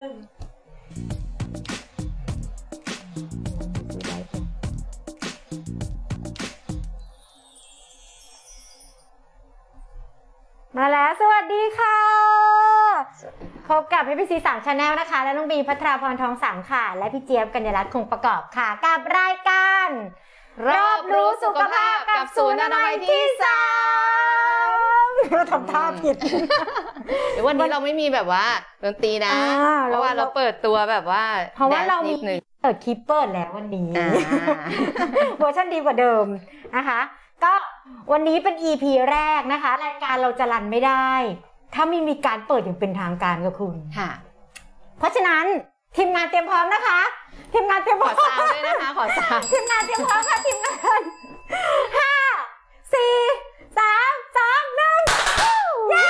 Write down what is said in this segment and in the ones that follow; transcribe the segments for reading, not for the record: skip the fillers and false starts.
มาแล้วสวัสดีค่ะพบกับพี่ซี3 Channel นะคะและน้องบีภัทราพรทองสังค่ะและพี่เจี๊ยบกัญญารัตน์คงประกอบค่ะกับรายการรอบรู้สุขภาพกับศูนย์อนามัยที่3เราทำท่าผิดเดี๋ยววันนี้เราไม่มีแบบว่าดนตรีนะเพราะว่าเราเปิดตัวแบบว่าเพราะว่าเรามีเปิดคลิปเปิดแล้ววันนี้เวอร์ชันดีกว่าเดิมนะคะก็วันนี้เป็น EP แรกนะคะรายการเราจะรันไม่ได้ถ้าไม่มีการเปิดอย่างเป็นทางการกับคุณค่ะเพราะฉะนั้นทีมงานเตรียมพร้อมนะคะทีมงานเตรียมพร้อมขอซาวด้วยนะคะขอซาวทีมงานเตรียมพร้อมค่ะทีมงาน5 4 3 2 1เย้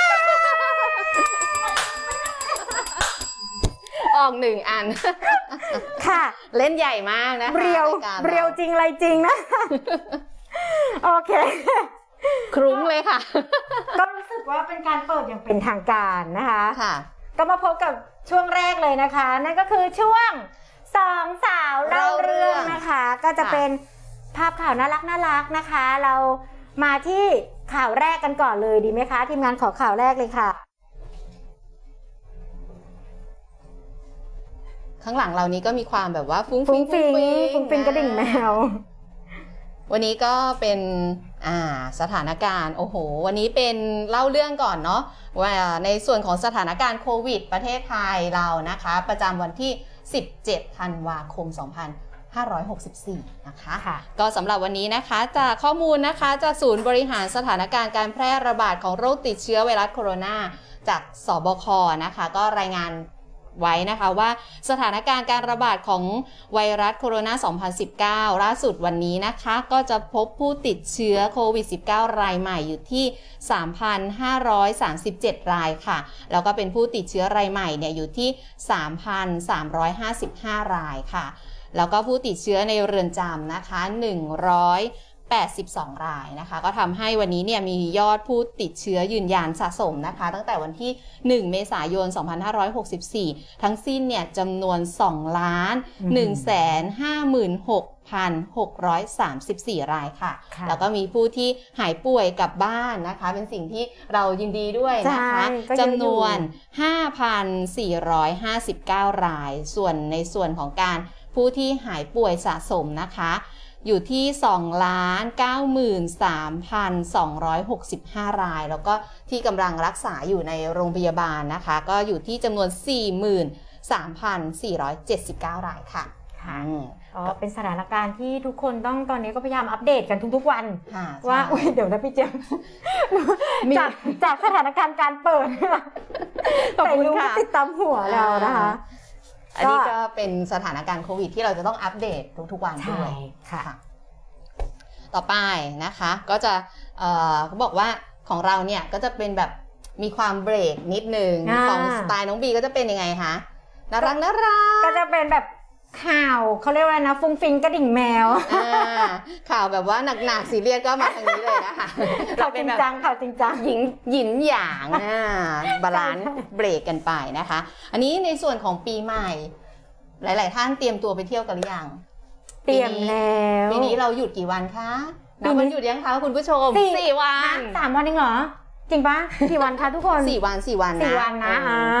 ออก1 อันค่ะเล่นใหญ่มากนะคะเรียวจริงอะไรจริงนะโอเคครุ้งเลยค่ะก็รู้สึกว่าเป็นการเปิดอย่างเป็นทางการนะคะค่ะก็มาพบกับช่วงแรกเลยนะคะนั่นก็คือช่วง2 สาวเล่าเรื่องนะคะก็จะเป็นภาพข่าวน่ารักนะคะเรามาที่ข่าวแรกกันก่อนเลยดีไหมคะทีมงานขอข่าวแรกเลยค่ะข้างหลังเรานี้ก็มีความแบบว่าฟุ้งฟิงกระดิ่งแมววันนี้ก็เป็นสถานการณ์โอ้โหวันนี้เป็นเล่าเรื่องก่อนเนาะว่าในส่วนของสถานการณ์โควิดประเทศไทยเรานะคะประจำวันที่17 ธันวาคม 2564นะคะก็สำหรับวันนี้นะคะจากข้อมูลนะคะจากศูนย์บริหารสถานการณ์การแพร่ระบาดของโรคติดเชื้อไวรัสโคโรนาจากสบคนะคะก็รายงานไว้นะคะว่าสถานการณ์การระบาดของไวรัสโคโรนา 2019 ล่าสุดวันนี้นะคะก็จะพบผู้ติดเชื้อโควิด -19 รายใหม่อยู่ที่ 3,537 รายค่ะแล้วก็เป็นผู้ติดเชื้อรายใหม่เนี่ยอยู่ที่ 3,355 รายค่ะแล้วก็ผู้ติดเชื้อในเรือนจำนะคะ182 รายนะคะก็ทำให้วันนี้เนี่ยมียอดผู้ติดเชื้อยืนยันสะสมนะคะตั้งแต่วันที่1 เมษายน 2564ทั้งสิ้นเนี่ยจำนวน 2,156,634 รายค่ะแล้วก็มีผู้ที่หายป่วยกลับบ้านนะคะเป็นสิ่งที่เรายินดีด้วยนะคะจำนวน 5,459 รายส่วนในส่วนของการผู้ที่หายป่วยสะสมนะคะอยู่ที่ 2,93,265 รายแล้วก็ที่กำลังรักษาอยู่ในโรงพยาบาลนะคะก็อยู่ที่จำนวน 43,479 รายค่ะเป็นสถานการณ์ที่ทุกคนต้องตอนนี้ก็พยายามอัปเดตกันทุกๆวันว่าเดี๋ยวนะพี่เจมจากสถานการณ์การเปิดแต่รู้ว่าติดตามหัวเรานะคะอันนี้ก็เป็นสถานการณ์โควิดที่เราจะต้องอัปเดตทุกๆวันด้วยค่ะต่อไปนะคะก็จะเขาบอกว่าของเราเนี่ยก็จะเป็นแบบมีความเบรกนิดนึงของสไตล์น้องบีก็จะเป็นยังไงคะน่ารักก็จะเป็นแบบข่าวเขาเรียกว่านะฟุ้งฟิงกระดิ่งแมวข่าวแบบว่าหนักๆซีเรียสก็มาทางนี้เลยนะคะข่าวจริงจังข่าวจริงจังหยินหยางบาลานซ์เบรกกันไปนะคะอันนี้ในส่วนของปีใหม่หลายๆท่านเตรียมตัวไปเที่ยวกันหรือยังเตรียมแล้วปีนี้เราหยุดกี่วันคะนับวันหยุดยังคะคุณผู้ชม4 วัน 3 วันเองเหรอจริงปะกี่วันคะทุกคน 4 วันนะ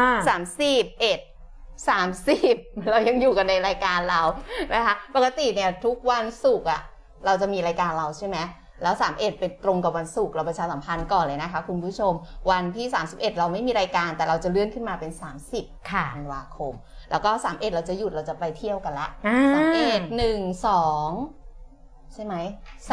30เรายังอยู่กันในรายการเรานะคะปกติเนี่ยทุกวันศุกร์เราจะมีรายการเราใช่ไหมแล้ว31เป็นตรงกับวันศุกร์เราประชาสัมพันธ์ก่อนเลยนะคะคุณผู้ชมวันที่31เราไม่มีรายการแต่เราจะเลื่อนขึ้นมาเป็น30ธันวาคมแล้วก็31เราจะหยุดเราจะไปเที่ยวกันละ31 1 2ใช่ไหม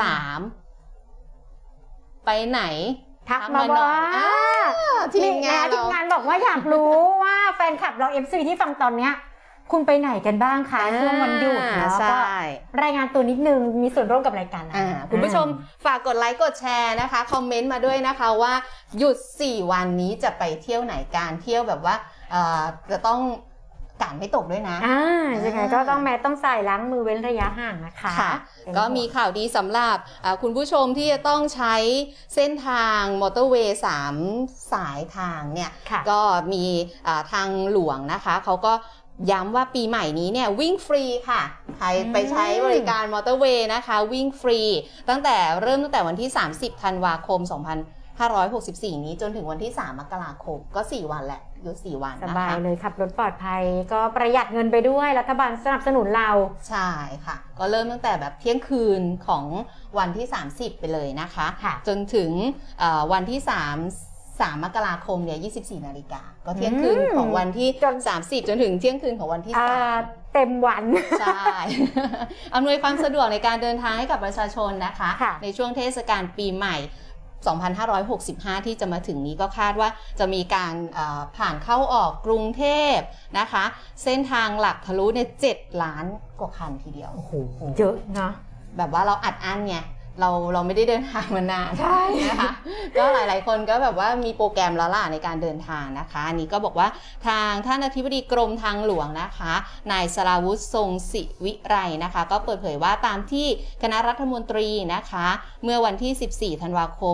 3ไปไหนทักมาบอกทีมงานบอกว่าอยากรู้ว่าแฟนคลับเรา FC ที่ฟังตอนเนี้ยคุณไปไหนกันบ้างคะช่วงวันหยุดเนาะก็รายงานตัวนิดนึงมีส่วนร่วมกับรายการคุณผู้ชมฝากกดไลค์กดแชร์นะคะคอมเมนต์มาด้วยนะคะว่าหยุด4 วันนี้จะไปเที่ยวไหนการเที่ยวแบบว่าจะต้องกาดไม่ตกด้วยนะยังไงก็ต้องใส่ล้างมือเว้นระยะห่างนะคะก็มีข่าวดีสำหรับคุณผู้ชมที่จะต้องใช้เส้นทางมอเตอร์เวย์3 สายทางเนี่ยก็มีทางหลวงนะคะเขาก็ย้ำว่าปีใหม่นี้เนี่ยวิ่งฟรีค่ะใครไปใช้บริการมอเตอร์เวย์นะคะวิ่งฟรีตั้งแต่วันที่30 ธันวาคม 2564 นี้จนถึงวันที่ 3 มกราคมก็4 วันแหละอยู่4 วันนะคะสบายเลยขับรถปลอดภัยก็ประหยัดเงินไปด้วยรัฐบาลสนับสนุนเราใช่ค่ะก็เริ่มตั้งแต่แบบเที่ยงคืนของวันที่30ไปเลยนะคะจนถึงวันที่3 มกราคมเนี่ย 24 นาฬิกาก็เที่ยงคืนของวันที่30จนถึงเที่ยงคืนของวันที่3 เต็มวันใช่อำนวยความสะดวกในการเดินทางให้กับประชาชนนะคะในช่วงเทศกาลปีใหม่2565 ที่จะมาถึงนี้ก็คาดว่าจะมีการผ่านเข้าออกกรุงเทพนะคะเส้นทางหลักทะลุใน7 ล้านกว่าคันทีเดียวโอ้โหเยอะนะแบบว่าเราอัดอั้นไงเราไม่ได้เดินทางมานานนะคะก็หลายๆคนก็แบบว่ามีโปรแกรมแล้วล่ะในการเดินทางนะคะอันนี้ก็บอกว่าทางท่านอธิบดีกรมทางหลวงนะคะนายสราวุฒิทรงศิวิไลนะคะก็เปิดเผยว่าตามที่คณะรัฐมนตรีนะคะเมื่อวันที่14 ธันวาคม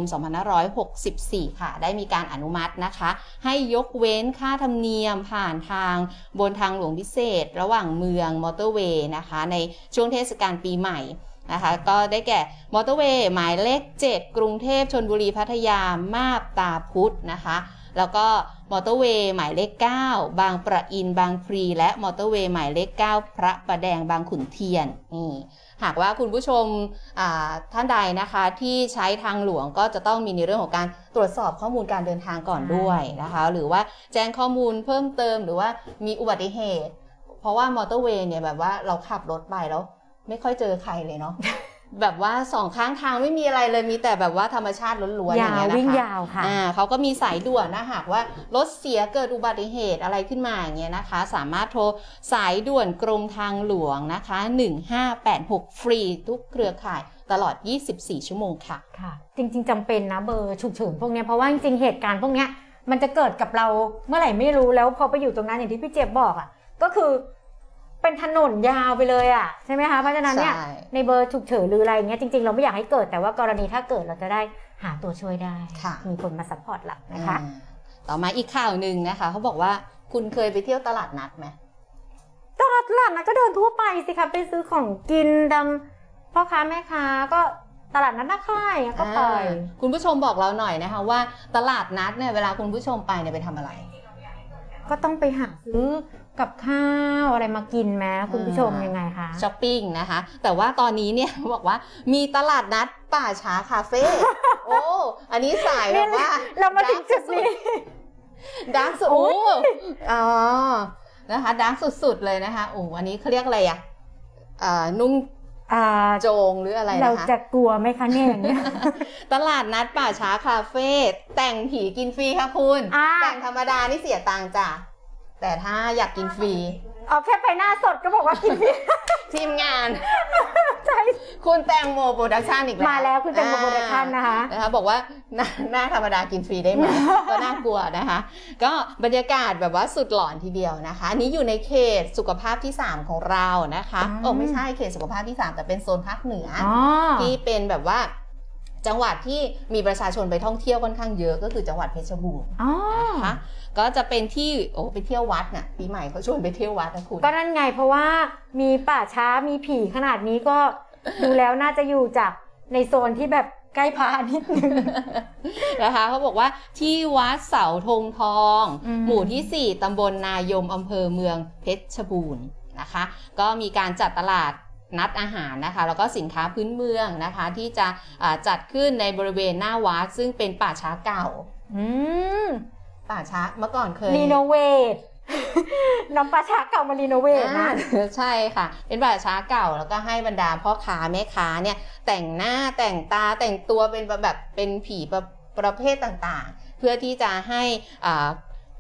2564 ค่ะได้มีการอนุมัตินะคะให้ยกเว้นค่าธรรมเนียมผ่านทางบนทางหลวงพิเศษระหว่างเมืองมอเตอร์เวย์นะคะในช่วงเทศกาลปีใหม่นะคะก็ได้แก่มอเตอร์เวย์หมายเลข7กรุงเทพชลบุรีพัทยามาบตาพุธนะคะแล้วก็มอเตอร์เวย์หมายเลข9บางประอินบางพลีและมอเตอร์เวย์หมายเลข9พระประแดงบางขุนเทียนนี่หากว่าคุณผู้ชมท่านใดนะคะที่ใช้ทางหลวงก็จะต้องมีในเรื่องของการตรวจสอบข้อมูลการเดินทางก่อนด้วยนะคะหรือว่าแจ้งข้อมูลเพิ่มเติมหรือว่ามีอุบัติเหตุเพราะว่ามอเตอร์เวย์เนี่ยแบบว่าเราขับรถไปแล้วไม่ค่อยเจอใครเลยเนาะ แบบว่า2 ข้างทางไม่มีอะไรเลยมีแต่แบบว่าธรรมชาติล้วนๆอย่างเงี้ยนะคะวิ่งยาวค่ะเขาก็มีสายด่วนนะหากว่ารถเสียเกิดอุบัติเหตุอะไรขึ้นมาอย่างเงี้ยนะคะสามารถโทรสายด่วนกรมทางหลวงนะคะ1586ฟรีทุกเครือข่ายตลอด24 ชั่วโมงค่ะค่ะจริงๆจำเป็นนะเบอร์ฉุกเฉินพวกนี้เพราะว่าจริงๆเหตุการณ์พวกนี้มันจะเกิดกับเราเมื่อไหร่ไม่รู้แล้วพอไปอยู่ตรงนั้นอย่างที่พี่เจี๊ยบบอกอ่ะก็คือเป็นถนนยาวไปเลยอ่ะใช่ไหมคะเพราะฉะนั้นเนี่ยในเบอร์ฉุกเฉินหรืออะไรเงี้ยจริงๆเราไม่อยากให้เกิดแต่ว่ากรณีถ้าเกิดเราจะได้หาตัวช่วยได้มีคนมาซัพพอร์ตเรานะคะต่อมาอีกข่าวหนึ่งนะคะเขาบอกว่าคุณเคยไปเที่ยวตลาดนัดไหมตลาดนัดก็เดินทั่วไปสิคะไปซื้อของกินดำพ่อค้าแม่ค้าก็ตลาดนัดนักค่ายก็ไปคุณผู้ชมบอกเราหน่อยนะคะว่าตลาดนัดเนี่ยเวลาคุณผู้ชมไปเนี่ยไปทำอะไรก็ต้องไปหาซื้อกับข้าวอะไรมากินไหมคุณผู้ชมยังไงคะช้อปปิ้งนะคะแต่ว่าตอนนี้เนี่ยบอกว่ามีตลาดนัดป่าช้าคาเฟ่โอ้อันนี้สายแบบว่าเรามาถึงจุดนี้ดังสุดอ๋อนะคะดังสุดๆเลยนะคะโอ้อันนี้เขาเรียกอะไรนุ่งโจงหรืออะไรนะคะเราจะกลัวไหมคะเนี่ยอย่างนี้ตลาดนัดป่าช้าคาเฟ่แต่งผีกินฟรีค่ะคุณแต่งธรรมดานี่เสียตังค์จ้ะแต่ถ้าอยากกินฟรีเอาแค่ไปหน้าสดก็บอกว่ากินฟรีทีมงานใช่คุณแตงโมโปรดักชั่นอีกแล้วมาแล้วคุณแตงโมโปรดักชั่นนะคะบอกว่าหน้าธรรมดากินฟรีได้ไหมก็น่ากลัวนะคะก็บรรยากาศแบบว่าสุดหลอนทีเดียวนะคะอันนี้อยู่ในเขตสุขภาพที่3ของเรานะคะไม่ใช่เขตสุขภาพที่3แต่เป็นโซนภาคเหนือที่เป็นแบบว่าจังหวัดที่มีประชาชนไปท่องเที่ยวค่อนข้างเยอะก็คือจังหวัดเพชรบูรณ์นะคะก็จะเป็นที่ไปเที่ยววัดน่ะปีใหม่เขาชวนไปเที่ยววัดนะคุณก็นั่นไงเพราะว่ามีป่าช้ามีผีขนาดนี้ก็ดูแล้วน่าจะอยู่จากในโซนที่แบบใกล้พระนิดนึงนะคะเขาบอกว่าที่วัดเสาธงทองหมู่ที่4ตำบลนายมอำเภอเมืองเพชรบูรณ์นะคะก็มีการจัดตลาดนัดอาหารนะคะแล้วก็สินค้าพื้นเมืองนะคะที่จะจัดขึ้นในบริเวณหน้าวัดซึ่งเป็นป่าช้าเก่าป่าช้าเมื่อก่อนเคยรีโนเวทน้ำป่าช้าเก่ามารีโนเวทนะใช่ค่ะเป็นป่าช้าเก่าแล้วก็ให้บรรดาพ่อค้าแม่ค้าเนี่ยแต่งหน้าแต่งตาแต่งตัวเป็นแบบเป็นผีประเภทต่างๆเพื่อที่จะให้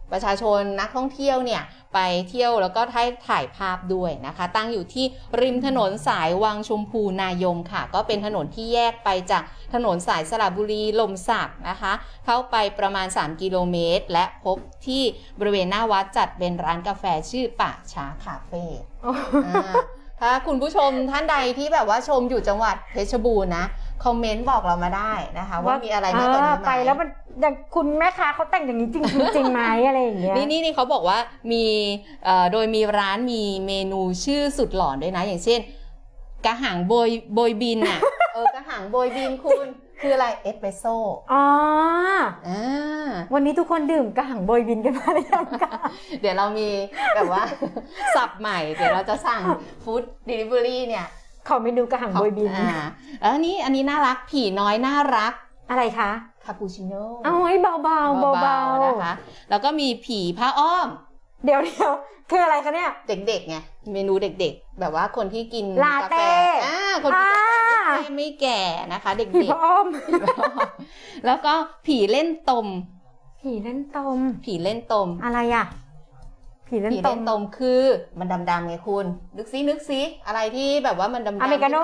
ประชาชนนักท่องเที่ยวเนี่ยไปเที่ยวแล้วก็ถ่ายภาพด้วยนะคะตั้งอยู่ที่ริมถนนสายวังชมพูนายมค่ะก็เป็นถนนที่แยกไปจากถนนสายสระบุรีลมศักนะคะเข้าไปประมาณ3กิโลเมตรและพบที่บริเวณหน้าวัดจัดเป็นร้านกาแฟชื่อป่าช้าคาเฟ่ถ้าคุณผู้ชมท่านใดที่แบบว่าชมอยู่จังหวัดเพชรบูรณ์นะคอมเมนต์บอกเรามาได้นะคะว่ามีอะไรมากกว่านี้ไหมไปแล้วมันอย่างคุณแม่ค้าเขาแต่งอย่างนี้จริงไหมอะไรอย่างเงี้ยนี่เขาบอกว่ามีโดยมีร้านมีเมนูชื่อสุดหลอนด้วยนะอย่างเช่นกระหังโบยบินอ่ะกระหังโบยบินคุณคืออะไรเอสเปรสโซ่วันนี้ทุกคนดื่มกระหังโบยบินกันมาหรือยังคะเดี๋ยวเรามีแบบว่าสับใหม่เดี๋ยวเราจะสั่งฟู้ดเดลิเวอรี่เนี่ยขอเมนูกระหังโบยบินแล้วอันนี้น่ารักผีน้อยน่ารักอะไรคะคาปูชิโน่เบานะคะแล้วก็มีผีผ้าอ้อมเดี๋ยวคืออะไรคะเนี่ยเด็กๆไงเมนูเด็กๆแบบว่าคนที่กินลาเต้คนที่กินกาแฟไม่แก่นะคะเด็กๆผีผ้าอ้อมแล้วก็ผีเล่นตมอะไรอ่ะผีเล่นตมคือมันดำๆไงคุณนึกซิอะไรที่แบบว่ามันดำๆอเมริกาโน่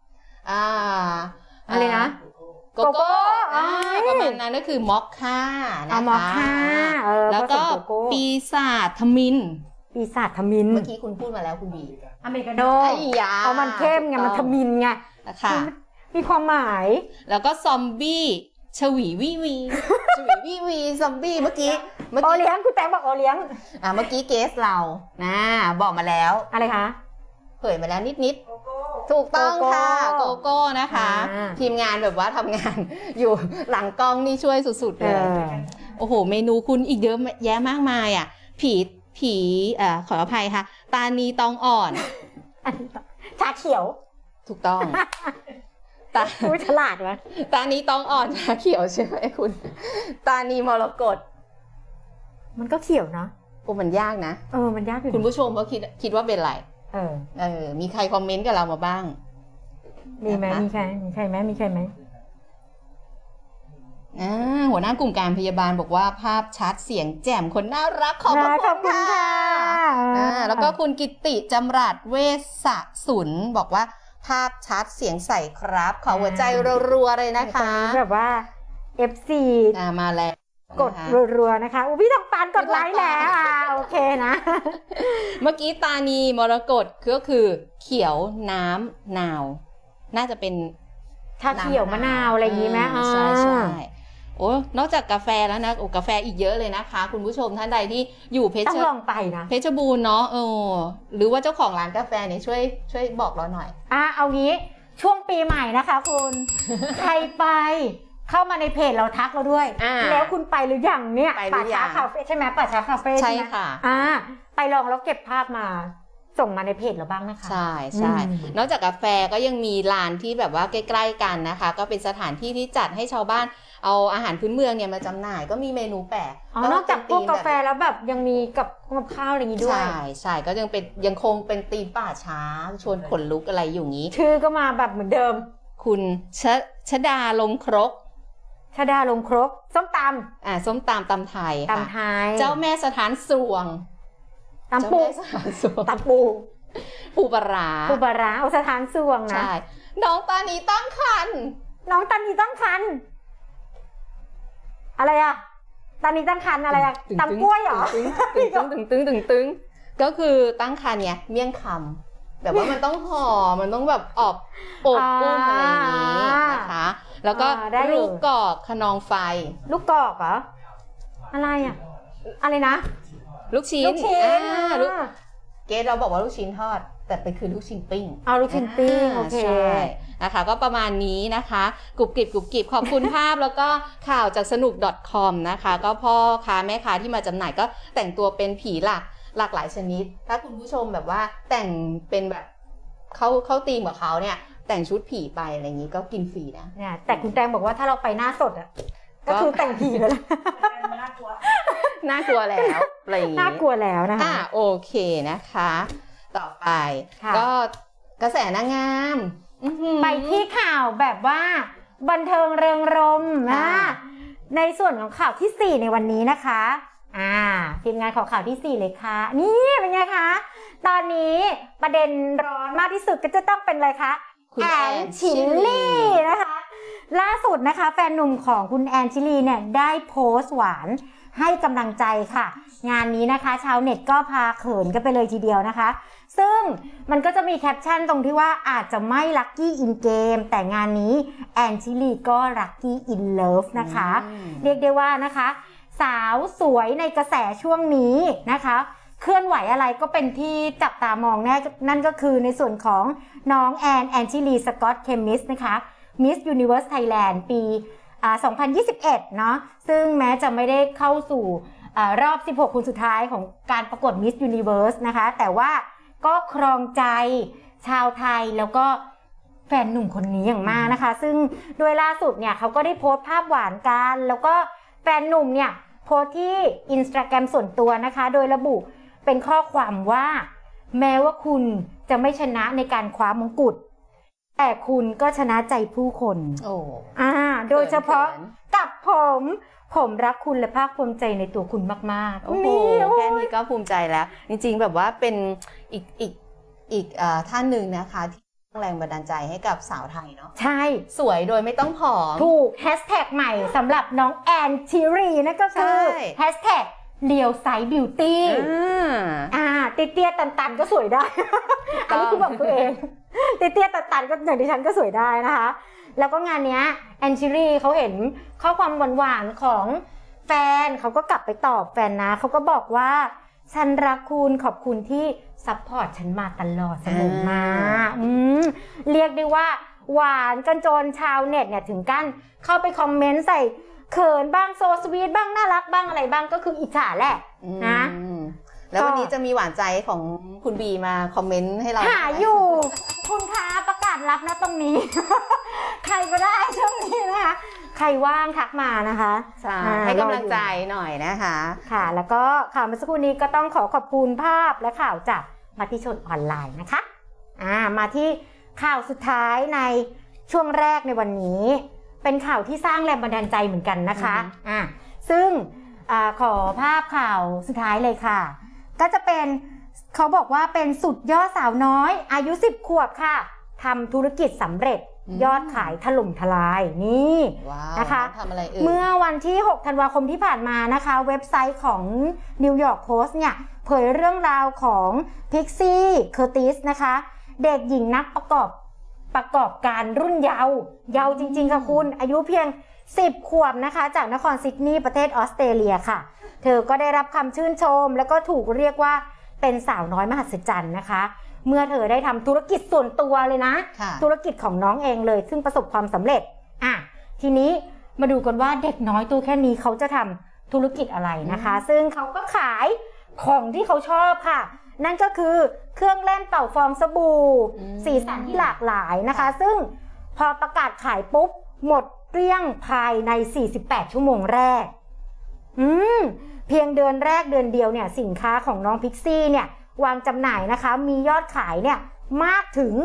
อะไรนะโกโก้ประมาณนั้นก็คือมอคค่านะคะแล้วก็ปีศาจทมิฬเมื่อกี้คุณพูดมาแล้วคุณบีอเมริกาโน่เอามันเข้มไงมันทมิฬไงนะคะมีความหมายแล้วก็ซอมบี้ชวีวีซอมบี้เมื่อกี้โอเลี้ยงคุณแตงบอกโอเลี้ยงเมื่อกี้เกสเราบอกมาแล้วอะไรคะเผยมาแล้วนิดถูกต้องค่ะโกโก้นะคะทีมงานแบบว่าทำงานอยู่หลังกล้องนี่ช่วยสุดๆเลยโอ้โหเมนูคุณอีกเยอะแยะมากมายอ่ะผีขออภัยค่ะตานีตองอ่อนชาเขียวถูกต้องฉลาดวะตานีตองอ่อนชาเขียวใช่ไหมคุณตานีมรกตมันก็เขียวนะมันยากนะมันยากอยู่คุณผู้ชมก็คิดว่าเป็นอะไรมีใครคอมเมนต์กับเรามาบ้างมีไหมมีใครไหมหัวหน้ากลุ่มการพยาบาลบอกว่าภาพชัดเสียงแจ่มคนน่ารักขอบคุณค่ะแล้วก็คุณกิติจำรัดเวสสุนบอกว่าภาพชัดเสียงใสครับขอหัวใจรัวๆเลยนะคะแบบว่า FC มาแล้วกดรัวๆนะคะพี่ทองปานกดไลค์แล้วโอเคนะเมื่อกี้ตานีมรกตก็คือเขียวน้ำนาวน่าจะเป็นชาเขียวมะนาวอะไรอย่างนี้ไหมใช่นอกจากกาแฟแล้วนะกาแฟอีกเยอะเลยนะคะคุณผู้ชมท่านใดที่อยู่ต้องลองไปนะเพชรบูรณ์เนาะหรือว่าเจ้าของร้านกาแฟเนี่ยช่วยบอกเราหน่อยเอางี้ช่วงปีใหม่นะคะคุณใครไปเข้ามาในเพจเราทักเราด้วยแล้วคุณไปหรือยังเนี่ยป่าช้าคาเฟ่ใช่ไหมป่าช้าคาเฟ่ใช่ค่ะไปลองแล้วเก็บภาพมาส่งมาในเพจเราบ้างนะคะใช่นอกจากกาแฟก็ยังมีร้านที่แบบว่าใกล้ๆกันนะคะก็เป็นสถานที่ที่จัดให้ชาวบ้านเอาอาหารพื้นเมืองเนี่ยมาจำหน่ายก็มีเมนูแปลกนอกจากพวกกาแฟแล้วแบบยังมีกับข้าวอะไรอย่างนี้ด้วยใช่ก็ยังคงเป็นธีมป่าช้าชวนขนลุกอะไรอยู่งี้ชื่อก็มาแบบเหมือนเดิมคุณชดาลมครกชดาลมครกส้มตำส้มตำไทยค่ะตำไทยเจ้าแม่สถานสวงตำปูปูปลาเอาสถานสวงนะใช่น้องตานีตั้งครรภ์อะไรอะตานีตั้งครรภ์อะไรอะตำกล้วยเหรอตึงก็คือตั้งครรภ์เนี่ยเมี่ยงคำแบบว่ามันต้องห่อมันต้องแบบอบอุ้มอะไรอย่างนี้นะคะแล้วก็ลูกกอกขนองไฟลูกกอกเหรออะไรอะอะไรนะลูกชิ้นเกดเราบอกว่าลูกชิ้นทอดแต่เป็นคือลูกชิ้นปิ้งลูกชิ้นปิ้งโอเคนะคะก็ประมาณนี้นะคะกรุบกริบขอบคุณภาพแล้วก็ข่าวจากสนุก .com นะคะก็พ่อค้าแม่ค้าที่มาจำหน่ายก็แต่งตัวเป็นผีหลากหลายชนิดถ้าคุณผู้ชมแบบว่าแต่งเป็นแบบเข้าธีมกับเขาเนี่ยแต่งชุดผีไปอะไรอย่างนี้ก็กินฟรีนะเนี่ยแต่คุณแตงบอกว่าถ้าเราไปหน้าสดอ่ะก็คือแต่งผีไปแล้วน่ากลัวแล้วอะไรอย่างนี้น่ากลัวแล้วนะคะโอเคนะคะต่อไปก็กระแสนางงามไปที่ข่าวแบบว่าบันเทิงเริงรมย์นะในส่วนของข่าวที่4ในวันนี้นะคะทีมงานของข่าวที่4เลยค่ะนี่เป็นไงคะตอนนี้ประเด็นร้อนมากที่สุดก็จะต้องเป็นอะไรคะคุณแอนชิลลี่นะคะล่าสุดนะคะแฟนหนุ่มของคุณแอนชิลลี่เนี่ยได้โพสต์หวานให้กำลังใจค่ะงานนี้นะคะชาวเน็ตก็พาเขินกันไปเลยทีเดียวนะคะซึ่งมันก็จะมีแคปชั่นตรงที่ว่าอาจจะไม่ลัคกี้อินเกมแต่งานนี้แอนชิลลี่ก็ลัคกี้อินเลิฟนะคะเรียกได้ว่านะคะสาวสวยในกระแสช่วงนี้นะคะเคลื่อนไหวอะไรก็เป็นที่จับตามองแน่นั่นก็คือในส่วนของน้องแอนชิลลี่สกอตเคมิสนะคะมิสยูนิเวอร์สไทยแลนด์ปี2021เนาะซึ่งแม้จะไม่ได้เข้าสู่รอบ16คนสุดท้ายของการประกวด Miss Universe นะคะแต่ว่าก็ครองใจชาวไทยแล้วก็แฟนหนุ่มคนนี้อย่างมากนะคะซึ่งโดยล่าสุดเนี่ยเขาก็ได้โพสต์ภาพหวานกันแล้วก็แฟนหนุ่มเนี่ยโพสต์ที่ Instagram ส่วนตัวนะคะโดยระบุเป็นข้อความว่าแม้ว่าคุณจะไม่ชนะในการคว้ามงกุฎแต่คุณก็ชนะใจผู้คนโดยเฉพาะกับผมรักคุณและภาคภูมิใจในตัวคุณมากๆโอ้โหแค่นี้ก็ภูมิใจแล้วจริงๆแบบว่าเป็นอีกท่านหนึ่งนะคะที่สร้างแรงบันดาลใจให้กับสาวไทยเนาะใช่สวยโดยไม่ต้องผอมถูกแฮชแท็กใหม่สำหรับน้องแอนชิรีนั่นก็คือแฮชแท็กเลียวไซส์บิวตี้เตี้ยๆตันๆก็สวยได้อันนี้คือบอกตัวเองเตี้ยๆตันๆก็อย่างดิฉันก็สวยได้นะคะแล้วก็งานนี้แอนชิรีเขาเห็นข้อความหวานๆของแฟนเขาก็กลับไปตอบแฟนนะเขาก็บอกว่าฉันรักคุณขอบคุณที่ซัพพอร์ตฉันมาตลอดเสมอมาเรียกได้ว่าหวานกันจนชาวเน็ตเนี่ยถึงกั้นเข้าไปคอมเมนต์ใส่เขินบ้างโซสวีทบ้างน่ารักบ้างอะไรบ้างก็คืออิจฉาแหละนะแล้ววันนี้จะมีหวานใจของคุณบีมาคอมเมนต์ให้เราหาอยู่คุณคะประกาศรับนะตรงนี้ ใครก็ได้ช่วงนี้นะคะใครว่างทักมานะคะให้กำลังใจหน่อยนะคะค่ะแล้วก็ข่าวเมื่อสักครู่นี้ก็ต้องขอบคุณภาพและข่าวจากมติชนออนไลน์นะคะมาที่ข่าวสุดท้ายในช่วงแรกในวันนี้เป็นข่าวที่สร้างแรงบันดาลใจเหมือนกันนะคะซึ่งขอภาพข่าวสุดท้ายเลยค่ะก็จะเป็นเขาบอกว่าเป็นสุดยอดสาวน้อยอายุ10 ขวบค่ะทำธุรกิจสำเร็จยอดขายถล่มทลายนี่นะคะเมื่อวันที่6 ธันวาคมที่ผ่านมานะคะเว็บไซต์ของ New York Post เนี่ยเผยเรื่องราวของ Pixie Curtis นะคะเด็กหญิงนักประกอบการรุ่นเยาว์จริงๆค่ะคุณอายุเพียง10 ขวบนะคะจากนครซิดนีย์ประเทศออสเตรเลียค่ะเธอก็ได้รับคำชื่นชมแล้วก็ถูกเรียกว่าเป็นสาวน้อยมหัศจรรย์นะคะเมื่อเธอได้ทำธุรกิจส่วนตัวเลยนะธุรกิจของน้องเองเลยซึ่งประสบความสำเร็จทีนี้มาดูกันว่าเด็กน้อยตัวแค่นี้เขาจะทำธุรกิจอะไรนะคะซึ่งเขาก็ขายของที่เขาชอบค่ะนั่นก็คือเครื่องเล่นเป่าฟองสบู่สีสันที่หลากหลายนะคะซึ่งพอประกาศขายปุ๊บหมดเกลี้ยงภายใน48 ชั่วโมงแรกเพียงเดือนแรกเดือนเดียวเนี่ยสินค้าของน้องพิกซี่เนี่ยวางจำหน่ายนะคะมียอดขายเนี่ยมากถึง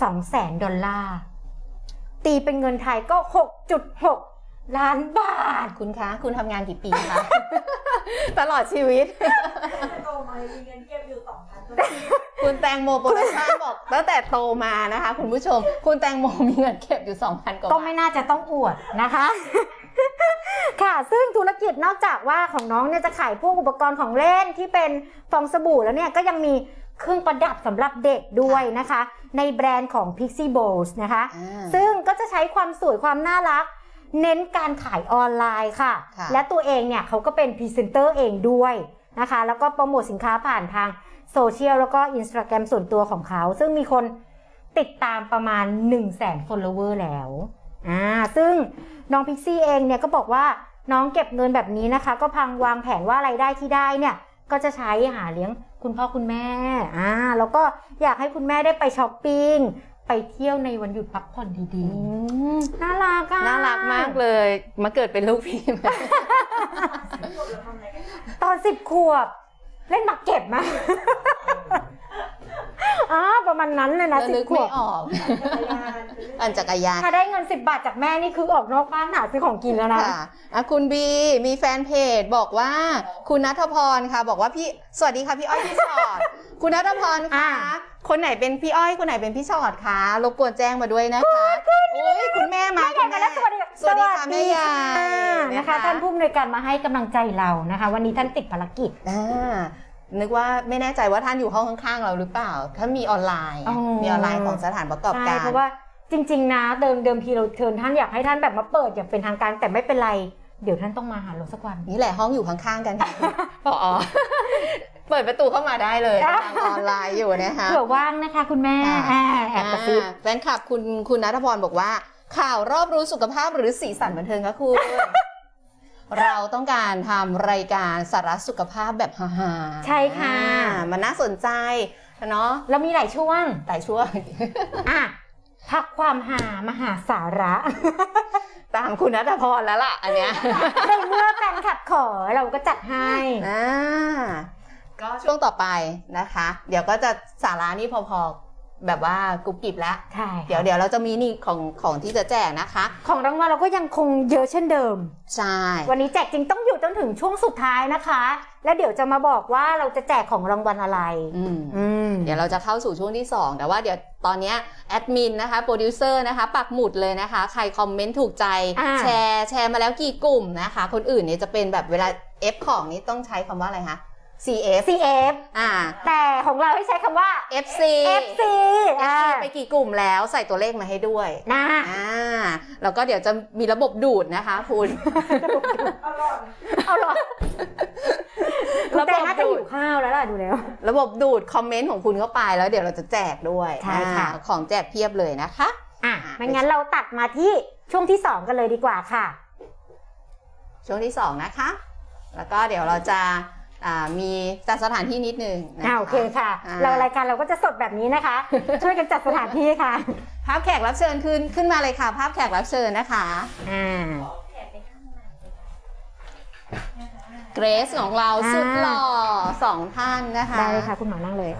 $200,000ตีเป็นเงินไทยก็ 6.6 ล้านบาทคุณคะคุณทำงานกี่ปีคะ ตลอดชีวิตโตมามีเงินเก็บอยู่2,000 คุณแตงโมโปรดักชั่นบอกตั้งแต่โตมานะคะคุณผู้ชมคุณแตงโมมีเงินเก็บอยู่ 2,000 กว่าก็ไม่น่าจะต้องอวดนะคะค่ะซึ่งธุรกิจนอกจากว่าของน้องเนี่ยจะขายพวกอุปกรณ์ของเล่นที่เป็นฟองสบู่แล้วเนี่ยก็ยังมีเครื่องประดับสำหรับเด็กด้วยนะคะในแบรนด์ของ Pixie Bowls นะคะซึ่งก็จะใช้ความสวยความน่ารักเน้นการขายออนไลน์ค่ะและตัวเองเนี่ยเขาก็เป็นพรีเซนเตอร์เองด้วยนะคะแล้วก็โปรโมทสินค้าผ่านทางโซเชียลแล้วก็ Instagram ส่วนตัวของเขาซึ่งมีคนติดตามประมาณ 100,000 follower แล้วซึ่งน้องพิกซี่เองเนี่ยก็บอกว่าน้องเก็บเงินแบบนี้นะคะก็พังวางแผนว่ารายได้ที่ได้เนี่ยก็จะใช้หาเลี้ยงคุณพ่อคุณแม่แล้วก็อยากให้คุณแม่ได้ไปช้อปปิ้งไปเที่ยวในวันหยุดพักผ่อนดีๆน่ารักน่ารักมากเลยมาเกิดเป็นลูกพี่ตอน10 ขวบเล่นหมากเก็บมาประมาณนั้นเลยนะ 10 ขวบไม่ออกปั่นจักรยานถ้าได้เงิน10 บาทจากแม่นี่คือออกนอกบ้านหาซื้อของกินแล้วนะค่ะคุณบีมีแฟนเพจบอกว่าคุณณัฐพรค่ะบอกว่าพี่สวัสดีค่ะพี่อ้อยพี่ชอด คุณณัฐพรค่ะคนไหนเป็นพี่อ้อยคนไหนเป็นพี่ชอดคะรบกวนแจ้งมาด้วยนะคะคุณแม่มาคุณแม่สวัสดีค่ะแม่ยายนะคะท่านผู้อำนวยการมาให้กำลังใจเรานะคะวันนี้ท่านติดภารกิจนึกว่าไม่แน่ใจว่าท่านอยู่ห้องข้างๆเราหรือเปล่าถ้ามีออนไลน์ของสถานประกอบการเพราะว่าจริงๆนะเดิมทีเราเชิญท่านอยากให้ท่านแบบมาเปิดอย่างเป็นทางการแต่ไม่เป็นไรเดี๋ยวท่านต้องมาหาเราสักวันนี่แหละห้องอยู่ข้างๆกันพอเปิดประตูเข้ามาได้เลยทางออนไลน์อยู่นะคะเผื่อว่างนะคะคุณแม่แอบกระซิบแฟนคลับคุณณัฐพรบอกว่าข่าวรอบรู้สุขภาพหรือสีสันบันเทิงคะคุณเราต้องการทำรายการสาระสุขภาพแบบฮาๆใช่ค่ะมันน่าสนใจเนาะแล้วมีหลายช่วงพักความหามาหาสาระตามคุณณัฐพรแล้วล่ะอันเนี้ยในเมื่อแฟนคลับขอเราก็จัดให้ก็ช่วงต่อไปนะคะเดี๋ยวก็จะสาระนี่พอแบบว่ากรุบกริบแล้วเดี๋ยวเราจะมีนี่ของที่จะแจกนะคะของรางวัลเราก็ยังคงเยอะเช่นเดิมใช่วันนี้แจกจริงต้องอยู่จนถึงช่วงสุดท้ายนะคะแล้วเดี๋ยวจะมาบอกว่าเราจะแจกของรางวัลอะไรเดี๋ยวเราจะเข้าสู่ช่วงที่2แต่ว่าเดี๋ยวตอนนี้แอดมินนะคะโปรดิวเซอร์นะคะปักหมุดเลยนะคะใครคอมเมนต์ถูกใจแชร์มาแล้วกี่กลุ่มนะคะคนอื่นเนี่ยจะเป็นแบบเวลา F ของนี้ต้องใช้คำว่าอะไรคะCF แต่ของเราให้ใช้คำว่า FC ไปกี่กลุ่มแล้วใส่ตัวเลขมาให้ด้วยนะแล้วก็เดี๋ยวจะมีระบบดูดนะคะคุณเอาหรอระบบน่าจะหิวข้าวแล้วล่ะดูแล้วระบบดูดคอมเมนต์ของคุณเข้าไปแล้วเดี๋ยวเราจะแจกด้วยใช่ค่ะของแจกเพียบเลยนะคะไม่งั้นเราตัดมาที่ช่วงที่2กันเลยดีกว่าค่ะช่วงที่2นะคะแล้วก็เดี๋ยวเราจะมีจัดสถานที่นิดนึงนะคะโอเคค่ะเรารายการเราก็จะสดแบบนี้นะคะช่วยกันจัดสถานที่ค่ะภาพแขกรับเชิญขึ้นมาเลยค่ะภาพแขกรับเชิญนะคะเกรซของเราสุดหล่อ2ท่านนะคะได้เลยค่ะคุณหมอนั่งเลย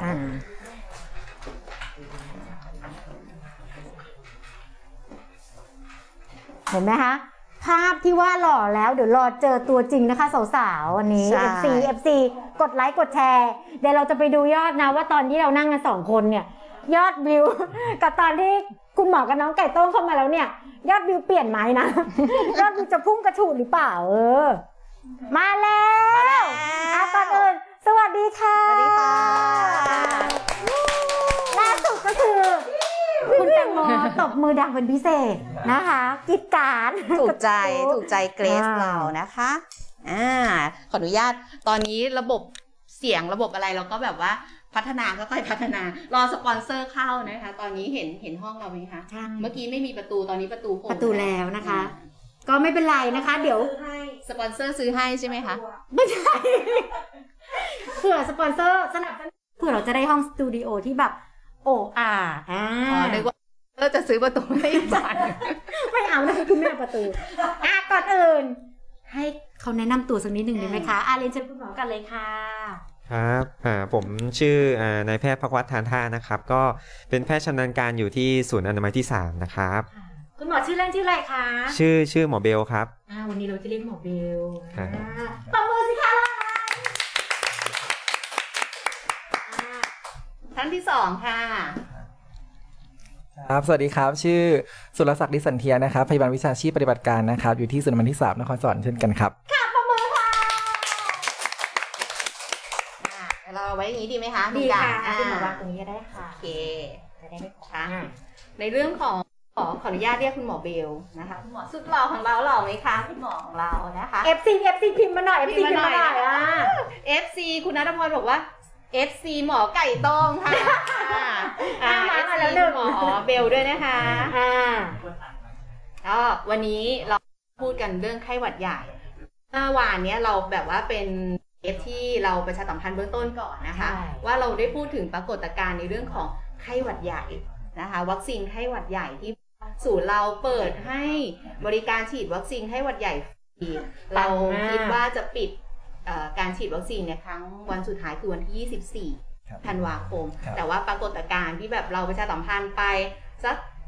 เห็นไหมคะภาพที่ว่าหล่อแล้วเดี๋ยวรอเจอตัวจริงนะคะสาวๆวันนี้ FC กดไลค์กดแชร์เดี๋ยวเราจะไปดูยอดนะว่าตอนที่เรานั่งกัน2คนเนี่ยยอดวิวกับตอนที่คุณหมอกับน้องไก่ต้มเข้ามาแล้วเนี่ยยอดวิวเปลี่ยนไหมนะยอดวิวจะพุ่งกระฉูดหรือเปล่ามาแล้วก่อนอื่นสวัสดีค่ะสวัสดีค่ะล่าสุดก็คือคุณแตงโมตบมือดังเป็นพิเศษนะคะกิจการถูกใจเกรซเรานะคะขออนุญาตตอนนี้ระบบเสียงระบบอะไรเราก็แบบว่าพัฒนาค่อยๆพัฒนารอสปอนเซอร์เข้านะคะตอนนี้เห็นห้องเราไหมคะเมื่อกี้ไม่มีประตูตอนนี้ประตูแล้วนะคะก็ไม่เป็นไรนะคะเดี๋ยวสปอนเซอร์ซื้อให้ใช่ไหมคะไม่ใช่เผื่อสปอนเซอร์สนับสนุนเผื่อเราจะได้ห้องสตูดิโอที่แบบนึกว่าเราจะซื้อประตูให้บ้านไม่เอานะคุณแม่ประตูก่อนอื่นให้เขาแนะนำตัวสักนิดหนึ่งได้ไหมคะเรียนเชิญคุณหมอกันเลยค่ะครับผมชื่อนายแพทย์ภักวัฒน์ทานท่านะครับก็เป็นแพทย์ชำนาญการอยู่ที่ศูนย์อนามัยที่3นะครับคุณหมอชื่อเล่นชื่ออะไรคะชื่อหมอเบลครับวันนี้เราจะเรียกหมอเบลตบมือสิคะท่านที่2ค่ะครับสวัสดีครับชื่อสุรศักดิ์ดิสันเทียนะครับพยาบาลวิชาชีพปฏิบัติการนะครับอยู่ที่ศูนย์อนามัยที่3นครสวรรค์เช่นกันครับค่ะปรบมือค่ะเราไว้อย่างนี้ดีไหมคะดีค่ะคุณหมอวางตรงนี้ก็ได้ค่ะโอเคจะได้ไม่ค่ะในเรื่องของขออนุญาตเรียกคุณหมอเบลนะคะคุณหมอสุดหล่อของเราหล่อไหมคะคุณหมอของเรานะคะ FC พิมพ์มาหน่อย FC พิมพ์มาหน่อย FC คุณณัฐพรบอกว่าFC หมอไก่ต้มค่ะ FC หมอเบลด้วยนะคะก็วันนี้เราพูดกันเรื่องไข้หวัดใหญ่เมื่อวานนี้เราแบบว่าเป็นที่เราประชาสัมพันธ์เบื้องต้นก่อนนะคะว่าเราได้พูดถึงปรากฏการณ์ในเรื่องของไข้หวัดใหญ่นะคะวัคซีนไข้หวัดใหญ่ที่ศูนย์เราเปิดให้บริการฉีดวัคซีนไข้หวัดใหญ่ฟรีเราคิดว่าจะปิดการฉีดวัคซีนในครั้งวันสุดท้ายคือวันที่24ธันวาคมแต่ว่าปรากฏการณ์ที่แบบเราประชาสัมพันธ์ไปสัก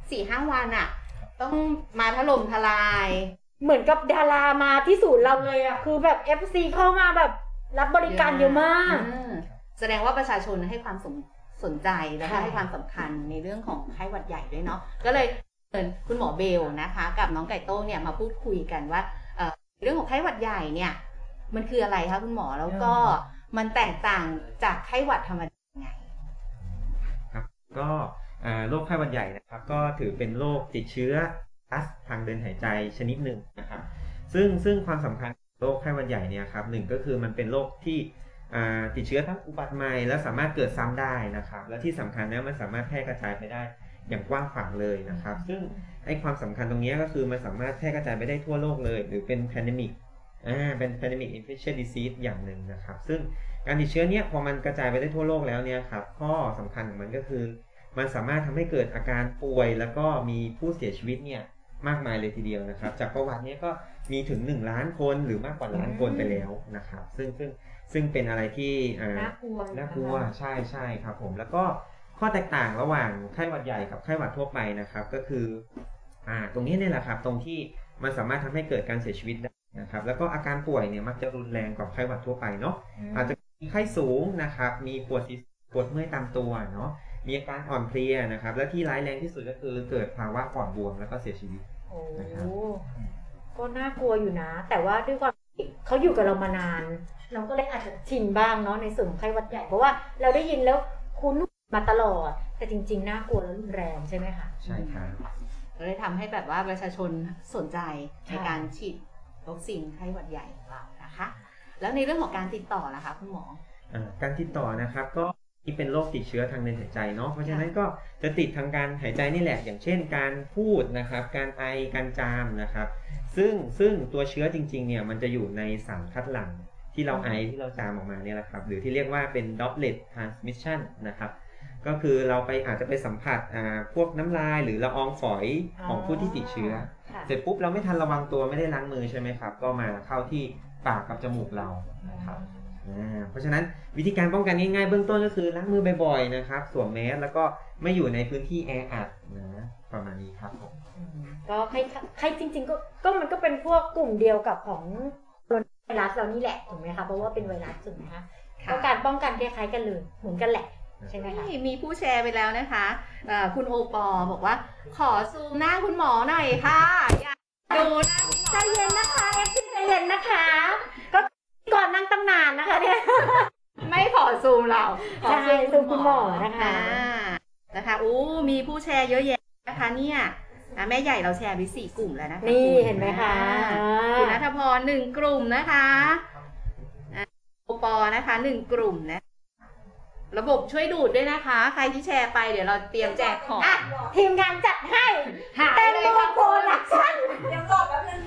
4-5 วันอะต้องมาถล่มทลายเหมือนกับดารามาที่ศูนย์เราเลยอ่ะคือแบบ FC เข้ามาแบบรับบริการเยอะมากแสดงว่าประชาชนให้ความสนใจแล้วก็ค่ะให้ความสำคัญในเรื่องของไข้หวัดใหญ่ด้วยเนาะก็เลยเชิญคุณหมอเบลนะคะ กับน้องไก่โต้งเนี่ยมาพูดคุยกันว่าเรื่องของไข้หวัดใหญ่เนี่ยมันคืออะไรคะคุณหมอแล้วก็มันแตกต่างจากไข้หวัดธรรมดายังไงครับก็โรคไข้หวัดใหญ่นะครับก็ถือเป็นโรคติดเชื้อไวรัสทางเดินหายใจชนิดหนึ่งนะครับซึ่งความสำคัญของโรคไข้หวัดใหญ่เนี่ยครับหนึ่งก็คือมันเป็นโรคที่ติดเชื้อทั้งอุบัติใหม่และสามารถเกิดซ้ำได้นะครับและที่สำคัญนะมันสามารถแพร่กระจายไปได้อย่างกว้างขวางเลยนะครับซึ่งไอ้ความสำคัญตรงนี้ก็คือมันสามารถแพร่กระจายไปได้ทั่วโลกเลยหรือเป็น pandemic เป็น pandemic infectious disease อย่างหนึ่งนะครับซึ่งการติดเชื้อเนี้ยพอมันกระจายไปได้ทั่วโลกแล้วเนี่ยครับข้อสำคัญของมันก็คือมันสามารถทำให้เกิดอาการป่วยแล้วก็มีผู้เสียชีวิตเนี่ยมากมายเลยทีเดียวนะครับจากประวัติเนี้ยก็มีถึง1 ล้านคนหรือมากกว่า1 ล้านคนไปแล้วนะครับซึ่งเป็นอะไรที่น่ากลัวใช่ครับผมแล้วก็ข้อแตกต่างระหว่างไข้หวัดใหญ่กับไข้หวัดทั่วไปนะครับก็คือตรงนี้เนี่ยแหละครับตรงที่มันสามารถทำให้เกิดการเสียชีวิตได้นะครับแล้วก็อาการป่วยเนี่ยมักจะรุนแรงกว่าไข้หวัดทั่วไปเนาะอาจจะมีไข้สูงนะครับมีปวดเมื่อยตามตัวเนาะมีอาการอ่อนเพลียนะครับและที่ร้ายแรงที่สุดก็คือเกิดภาวะปอดบวมแล้วก็เสียชีวิตโอ้นะครับก็น่ากลัวอยู่นะ แต่ว่าด้วยความเขาอยู่กับเรามานาน เราก็เลยอาจจะชินบ้างเนาะในส่วนของไข้หวัดใหญ่เพราะว่าเราได้ยินแล้วคุ้นมาตลอดแต่จริงๆน่ากลัวและรุนแรงใช่ไหมคะใช่ครับก็เลยทำให้แบบว่าประชาชนสนใจในการฉีดวัคซีนไข้หวัดใหญ่ของเรานะคะ แล้วในเรื่องของการติดต่อล่ะคะคุณหมอการติดต่อนะครับก็ที่เป็นโรคติดเชื้อทางเดินหายใจเนาะเพราะฉะนั้นก็จะติดทางการหายใจนี่แหละอย่างเช่นการพูดนะครับการไอการจามนะครับซึ่งตัวเชื้อจริงๆเนี่ยมันจะอยู่ในสารคัดหลั่งที่เราไอที่เราจามออกมาเนี่ยแหละครับหรือที่เรียกว่าเป็น droplet transmission นะครับก็คือเราอาจจะไปสัมผัสพวกน้ำลายหรือละอองฝอยของผู้ที่ติดเชื้อเสร็จปุ๊บเราไม่ทันระวังตัวไม่ได้ล้างมือใช่ไหมครับก็มาเข้าที่ปากกับจมูกเรานะครับเพราะฉะนั้นวิธีการป้องกันง่ายๆเบื้องต้นก็คือล้างมือบ่อยๆนะครับสวมแมสแล้วก็ไม่อยู่ในพื้นที่แออัดนะประมาณนี้ครับผมก็ใครจริงๆก็มันก็เป็นพวกกลุ่มเดียวกับของไวรัสเรานี่แหละถูกไหมคะเพราะว่าเป็นไวรัสถูกไหมคะก็การป้องกันคล้ายๆกันเลยเหมือนกันแหละใช่ไหมคะมีผู้แชร์ไปแล้วนะคะคุณโอปอบอกว่าขอซูมหน้าคุณหมอหน่อยค่ะอยากดูหน้าคุณหมอใจเย็นนะคะใจเย็นนะคะก็ก่อนนั่งตั้งนานนะคะเนี่ยไม่ขอซูมเราขอใช่ซูมคุณหมอนะคะนะคะมีผู้แชร์เยอะแยะนะคะเนี่ยแม่ใหญ่เราแชร์ไป4 กลุ่มแล้วนะคะนี่เห็นไหมคะคุณณัฐพร1 กลุ่มนะคะโอปอนะคะ1 กลุ่มนะระบบช่วยดูดด้วยนะคะ ใครที่แชร์ไปเดี๋ยวเราเตรียมแจกของอ่ะทีมงานจัดให้เต็มเลยค่ะโปรดักชั่นเดี๋ยวก่อนแป๊บนึง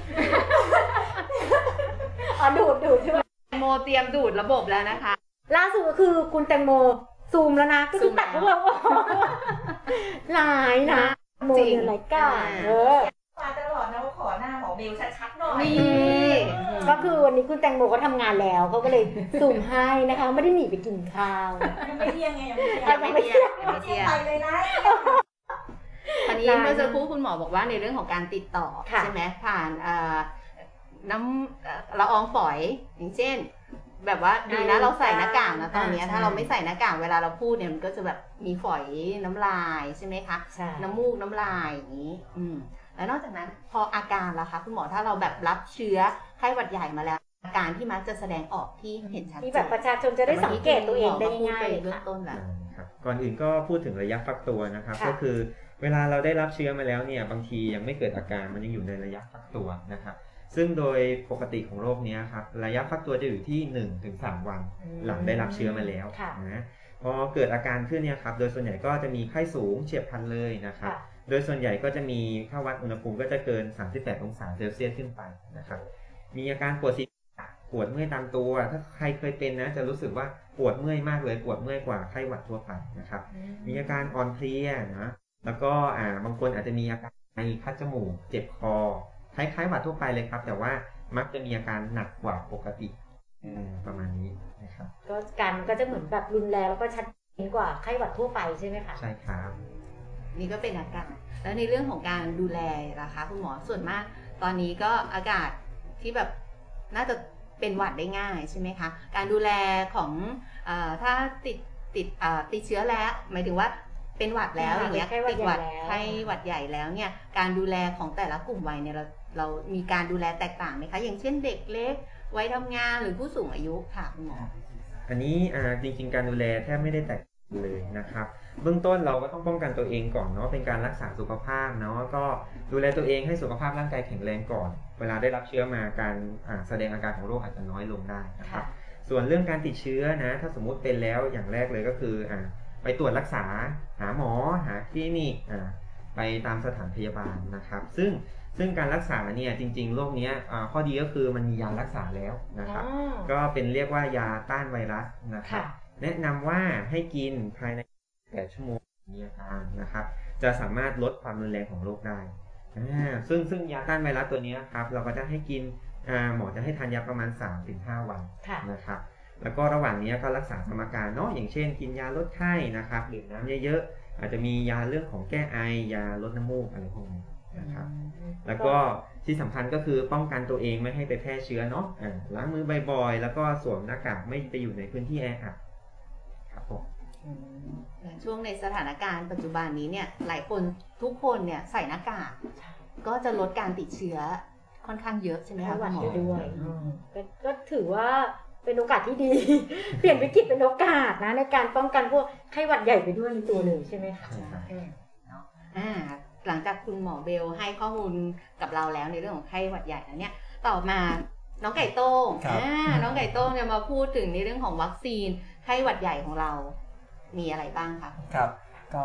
ดูดด้วยโมเตรียมดูดระบบแล้วนะคะล่าสุดก็คือคุณแตงโมซูมแล้วนะก็คือตัดพวกเราออกหลายนะโมเนี่ยหลายก้ามาตลอดนะว่าขอหน้าหมอเบลชัดๆหน่อยนี่ก็คือวันนี้คุณแตงโมก็ทำงานแล้วเขาก็เลยซูมให้นะคะไม่ได้หนีไปกินข้าวยังไม่เที่ยงไงยังไม่เที่ยงไม่เที่ยงไปเลยนะอันนี้เมื่อสักครู่คุณหมอบอกว่าในเรื่องของการติดต่อใช่ไหมผ่านน้ำละอองฝอยอย่างเช่นแบบว่าดีนะเราใส่หน้ากากนะตอนนี้ถ้าเราไม่ใส่หน้ากากเวลาเราพูดเนี่ยมันก็จะแบบมีฝอยน้ำลายใช่ไหมคะน้ำมูกน้ำลายอย่างนี้แล้วนอกจากนั้นพออาการล่ะคะคุณหมอถ้าเราแบบรับเชื้อไข้หวัดใหญ่มาแล้วอาการที่มักจะแสดงออกที่เห็นชัดเจนที่แบบประชาชนจะได้สังเกตตัวเองได้ง่ายเบื้องต้นแหละครับก่อนอื่นก็พูดถึงระยะฟักตัวนะครับก็คือเวลาเราได้รับเชื้อมาแล้วเนี่ยบางทียังไม่เกิดอาการมันยังอยู่ในระยะฟักตัวนะครับซึ่งโดยปกติของโรคนี้ครับระยะฟักตัวจะอยู่ที่ 1-3 วันหลังได้รับเชื้อมาแล้วนะพอเกิดอาการขึ้นเนี่ยครับโดยส่วนใหญ่ก็จะมีไข้สูงเฉียบพลันเลยนะครับโดยส่วนใหญ่ก็จะมีถ้าวัดอุณหภูมิก็จะเกิน38องศาเซลเซียสขึ้นไปนะครับมีอาการปวดศีรษะปวดเมื่อยตามตัวถ้าใครเคยเป็นนะจะรู้สึกว่าปวดเมื่อยมากเลยปวดเมื่อยกว่าไข้หวัดทั่วไปนะครับมีอาการอ่อนเพลียนะแล้วก็บางคนอาจจะมีอาการไอคัดจมูกเจ็บคอคล้ายๆหวัดทั่วไปเลยครับแต่ว่ามักจะมีอาการหนักกว่าปกติประมาณนี้นะครับก็การมันก็จะเหมือนแบบรุนแรงแล้วก็ชัดเจนกว่าไข้หวัดทั่วไปใช่ไหมคะใช่ครับนี่ก็เป็นอากาศแล้วในเรื่องของการดูแลล่ะคะคุณหมอส่วนมากตอนนี้ก็อากาศที่แบบน่าจะเป็นหวัดได้ง่ายใช่ไหมคะการดูแลของถ้าติดเชื้อแล้วหมายถึงว่าเป็นหวัดแล้วอย่างเงี้ยติดหวัดไข้หวัดใหญ่แล้วเนี่ยการดูแลของแต่ละกลุ่มวัยเนี่ยเรามีการดูแลแตกต่างไหมคะอย่างเช่นเด็กเล็กวัยทำงานหรือผู้สูงอายุค่ะคุณหมออันนี้จริงๆการดูแลแทบไม่ได้แตกเลยนะครับเบื้องต้นเราก็ต้องป้องกันตัวเองก่อนเนาะเป็นการรักษาสุขภาพเนาะก็ดูแลตัวเองให้สุขภาพร่างกายแข็งแรงก่อนเวลาได้รับเชื้อมาการแสดงอาการของโรคอาจจะน้อยลงได้นะครับส่วนเรื่องการติดเชื้อนะถ้าสมมุติเป็นแล้วอย่างแรกเลยก็คือไปตรวจรักษาหาหมอหาคลินิกไปตามสถานพยาบาลนะครับซึ่งการรักษาเนี่ยจริงๆโรคนี้ข้อดีก็คือมันมียารักษาแล้วนะครับก็เป็นเรียกว่ายาต้านไวรัสนะครับแนะนำว่าให้กินภายใน8 ชั่วโมงมีอาการนะครับจะสามารถลดความรุนแรงของโรคได้ซึ่งยาต้านไวรัสตัวนี้ครับเราก็จะให้กินหมอจะให้ทานยาประมาณ 3-5 วันนะครับแล้วก็ระหว่างนี้ก็รักษาตามอาการเนาะอย่างเช่นกินยาลดไข้นะครับดื่มน้ำเยอะๆอาจจะมียาเรื่องของแก้ไอยาลดน้ำมูกอะไรพวกนี้นะครับแล้วก็ที่สำคัญก็คือป้องกันตัวเองไม่ให้ไปแพร่เชื้อเนาะล้างมือบ่อยๆแล้วก็สวมหน้ากากไม่ไปอยู่ในพื้นที่แออัดครับผมช่วงในสถานการณ์ปัจจุบันนี้เนี่ยหลายคนทุกคนเนี่ยใส่หน้ากากก็จะลดการติดเชื้อค่อนข้างเยอะใช่ไหมคะคุณหมอด้วยก็ถือว่าเป็นโอกาสที่ดี เปลี่ยนวิกฤตเป็นโอกาสนะในการป้องกันพวกไข้หวัดใหญ่ไปด้วยในตัวเลยใช่ไหมคะหลังจากคุณหมอเบลให้ข้อมูลกับเราแล้วในเรื่องของไข้หวัดใหญ่แล้วเนี่ยต่อมาน้องไก่โต้งน้องไก่โต้งเนี่ยมาพูดถึงในเรื่องของวัคซีนไข้หวัดใหญ่ของเรามีอะไรบ้างคะครับก็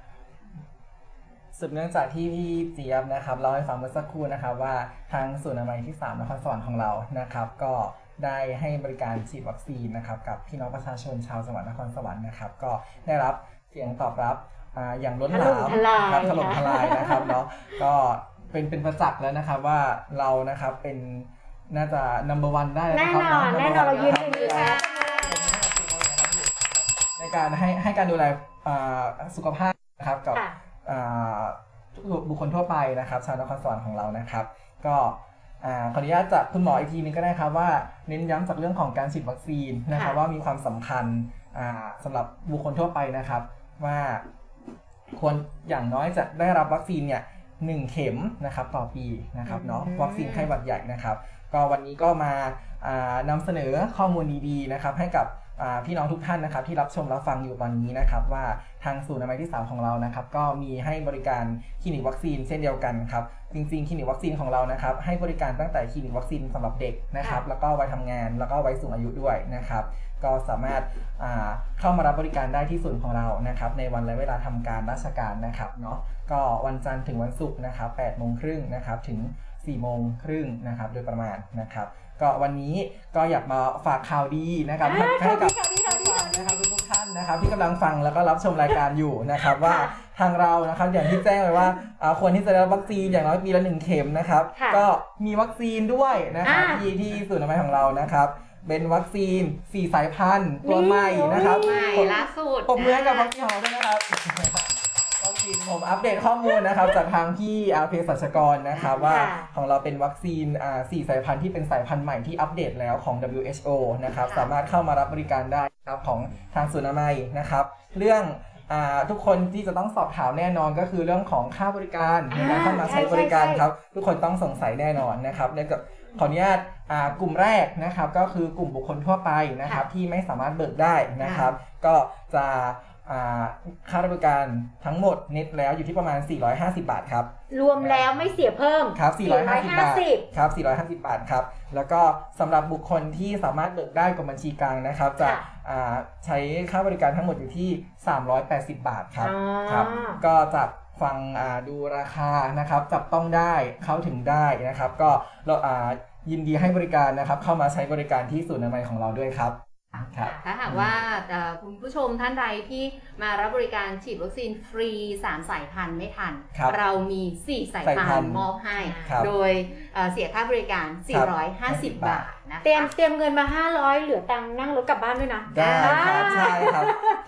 สืบเนื่องจากที่พี่เจี๊ยบนะครับเล่าให้ฟังเมื่อสักครู่นะครับว่าทางศูนย์อนามัยที่3นครสวรรค์ของเรานะครับก็ได้ให้บริการฉีดวัคซีนนะครับกับพี่น้องประชาชนชาวจังหวัดนครสวรรค์นะครับก็ได้รับเสียงตอบรับอย่างล้นหลามครับถล่มทลายนะครับเนาะก็เป็นประจักษ์แล้วนะครับว่าเรานะครับเป็นน่าจะ number 1ได้นะครับแน่นอนเรายืนหนึ่งอยู่ค่ะในการให้การดูแลสุขภาพนะครับกับบุคคลทั่วไปนะครับชาวนครสวรรค์ของเรานะครับก็ขออนุญาตจากคุณหมออีกทีนึงก็ได้ครับว่าเน้นย้ำจากเรื่องของการฉีดวัคซีนนะครับว่ามีความสำคัญสำหรับบุคคลทั่วไปนะครับว่าควรอย่างน้อยจะได้รับวัคซีนเนี่ย1 เข็มนะครับต่อปีนะครับเนาะวัคซีนไข้หวัดใหญ่นะครับก็วันนี้ก็มานำเสนอข้อมูลดีๆนะครับให้กับพี่น้องทุกท่านนะครับที่รับชมรับฟังอยู่ตอนนี้นะครับว่าทางศูนย์อนามัยที่3ของเรานะครับก็มีให้บริการคลินิกวัคซีนเช่นเดียวกันครับจริงๆคลินิกวัคซีนของเรานะครับให้บริการตั้งแต่คลินิกวัคซีนสำหรับเด็กนะครับแล้วก็วัยทำงานแล้วก็วัยสูงอายุด้วยนะครับก็สามารถเข้ามารับบริการได้ที่ศูนย์ของเรานะครับในวันและเวลาทำการราชการนะครับเนาะก็วันจันทร์ถึงวันศุกร์นะครับ 8:30 นนะครับถึง 4:30 นนะครับโดยประมาณนะครับก็วันนี้ก็อยากมาฝากข่าวดีนะครับให้กับนะครับทุกท่านนะครับที่กำลังฟังแล้วก็รับชมรายการอยู่นะครับว่าทางเรานะครับอย่างที่แจ้งไว้ว่าควรที่จะได้รับวัคซีนอย่างน้อยปีละ1 เข็มนะครับก็มีวัคซีนด้วยนะครับที่ศูนย์อนามัยของเรานะครับเป็นวัคซีน4 สายพันธุ์ตัวใหม่นะครับใหม่ล่าสุดผมเมื่อกับวัคซีนของเราด้วยนะครับวัคซีนผมอัปเดตข้อมูลนะครับจากทางพี่เภสัชกรนะครับว่าของเราเป็นวัคซีน4 สายพันธุ์ที่เป็นสายพันธุ์ใหม่ที่อัปเดตแล้วของ WHO นะครับสามารถเข้ามารับบริการได้ครับของทางศูนย์อนามัยนะครับเรื่องทุกคนที่จะต้องสอบถามแน่นอนก็คือเรื่องของค่าบริการในการเข้ามาใช้บริการครับทุกคนต้องสงสัยแน่นอนนะครับและขออนุญาตกลุ่มแรกนะครับก็คือกลุ่มบุคคลทั่วไปนะครับที่ไม่สามารถเบิกได้นะครับก็จะค่าบริการทั้งหมดเน็ตแล้วอยู่ที่ประมาณ450 บาทครับรวมแล้วไม่เสียเพิ่มครับ450 บาทครับ450 บาทครับแล้วก็สำหรับบุคคลที่สามารถเบิกได้กับบัญชีกลางนะครับจะใช้ค่าบริการทั้งหมดอยู่ที่380 บาทครับครับก็จับฟังดูราคานะครับจับต้องได้เข้าถึงได้นะครับก็ยินดีให้บริการนะครับเข้ามาใช้บริการที่ศูนย์อนามัยของเราด้วยครับถ้าหากว่าคุณผู้ชมท่านใดที่มารับบริการฉีดวัคซีนฟรี3 สายพันธุ์ไม่ทันเรามี4 สายพันธุ์มอบให้โดยเสียค่าบริการ450 บาทนะเตรียมเงินมา500เหลือตังค์นั่งรถกลับบ้านด้วยนะได้ครับใช่ครับ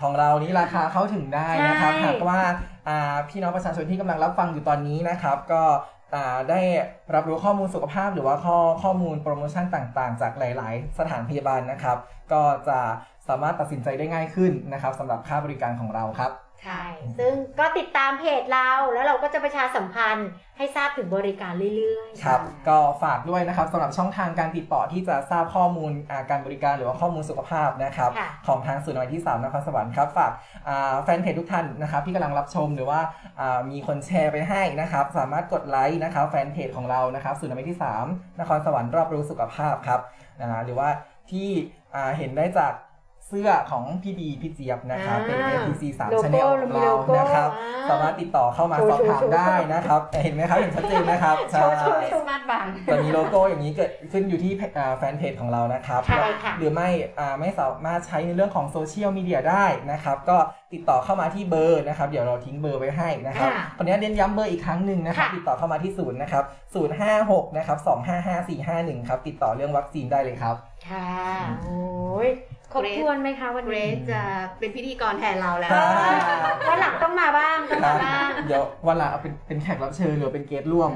ของเรานี้ราคาเข้าถึงได้นะครับหากว่าพี่น้องประชาชนที่กำลังรับฟังอยู่ตอนนี้นะครับก็ได้รับรู้ข้อมูลสุขภาพหรือว่าข้อมูลโปรโมชั่นต่างๆจากหลายๆสถานพยาบาลนะครับก็จะสามารถตัดสินใจได้ง่ายขึ้นนะครับสำหรับค่าบริการของเราครับใช่ซึ่งก็ติดตามเพจเราแล้วเราก็จะประชาสัมพันธ์ให้ทราบถึงบริการเรื่อยๆครับก็ฝากด้วยนะครับสำหรับช่องทางการติดต่อที่จะทราบข้อมูลการบริการหรือว่าข้อมูลสุขภาพนะครับของทางศูนย์อนามัยที่3นครสวรรค์ครับฝากแฟนเพจทุกท่านนะครับที่กำลังรับชมหรือว่ามีคนแชร์ไปให้นะครับสามารถกดไลค์นะครับแฟนเพจของเรานะครับศูนย์อนามัยที่3นครสวรรค์รอบรู้สุขภาพครับหรือว่าที่เห็นได้จากเสื้อของพี่บีพี่เจี๊ยบนะครับเป็น FPC 3 Channel ของเรานะครับสามารถติดต่อเข้ามาสอบถามได้นะครับเห็นไหมครับเห็นชัดเจนนะครับใช่มาดบังจะมีโลโก้อย่างนี้เกิดขึ้นอยู่ที่แฟนเพจของเรานะครับหรือไม่สามารถใช้ในเรื่องของโซเชียลมีเดียได้นะครับก็ติดต่อเข้ามาที่เบอร์นะครับเดี๋ยวเราทิ้งเบอร์ไว้ให้นะครับวันนี้เน้นย้ำเบอร์อีกครั้งหนึ่งนะครับติดต่อเข้ามาที่ศูนย์นะครับ056นะครับ255 451ครับติดต่อเรื่องวัคซีนได้เลยครับค่ะโอ้ยครบถ้วนไหมคะวันนี้จะเป็นพิธีกรแทนเราแล้ววันหลังต้องมาบ้างเดี๋ยววันหลังเอาเป็นแขกรับเชิญหรือเป็นเกสต์ร่วม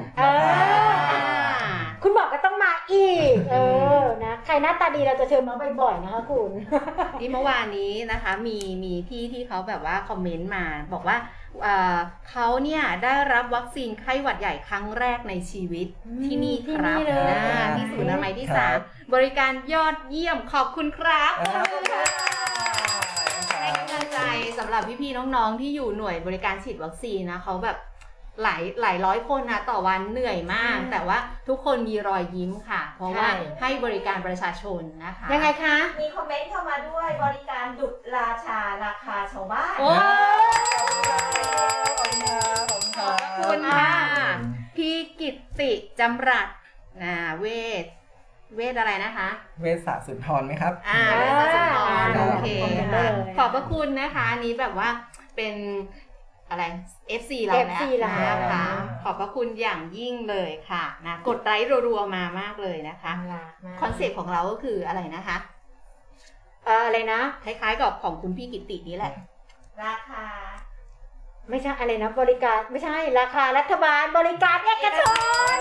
คุณบอกก็ต้องมาอีกนะใครหน้าตาดีเราจะเชิญมาบ่อยๆนะคะคุณที่เมื่อวานนี้นะคะมีพี่ที่เขาแบบว่าคอมเมนต์มาบอกว่าเขาเนี่ยได้รับวัคซีนไข้หวัดใหญ่ครั้งแรกในชีวิตที่นี่ครับที่ศูนย์อนามัยที่3บริการยอดเยี่ยมขอบคุณครับให้กำลังใจสำหรับพี่ๆน้องๆที่อยู่หน่วยบริการฉีดวัคซีนนะเขาแบบหลายร้อยคนนะต่อวันเหนื่อยมากแต่ว่าทุกคนมีรอยยิ้มค่ะเพราะว่าให้บริการประชาชนนะคะยังไงคะมีคอมเมนต์เข้ามาด้วยบริการดุจราชาราคาชาวบ้านขอบคุณค่ะพี่กิตติจำรัดเวทอะไรนะคะเวทสะสุนทรไหมครับเวทสะสุนทรโอเคค่ะขอบพระคุณนะคะอันนี้แบบว่าเป็นอะไร FC เรานะคะขอบพระคุณอย่างยิ่งเลยค่ะนะกดไลค์รัวๆมามากเลยนะคะคอนเซ็ปต์ของเราก็คืออะไรนะคะอะไรนะคล้ายๆกับของคุณพี่กิตตินี่แหละราคาไม่ใช่อะไรนะบริการไม่ใช่ราคารัฐบาลบริการเอกชน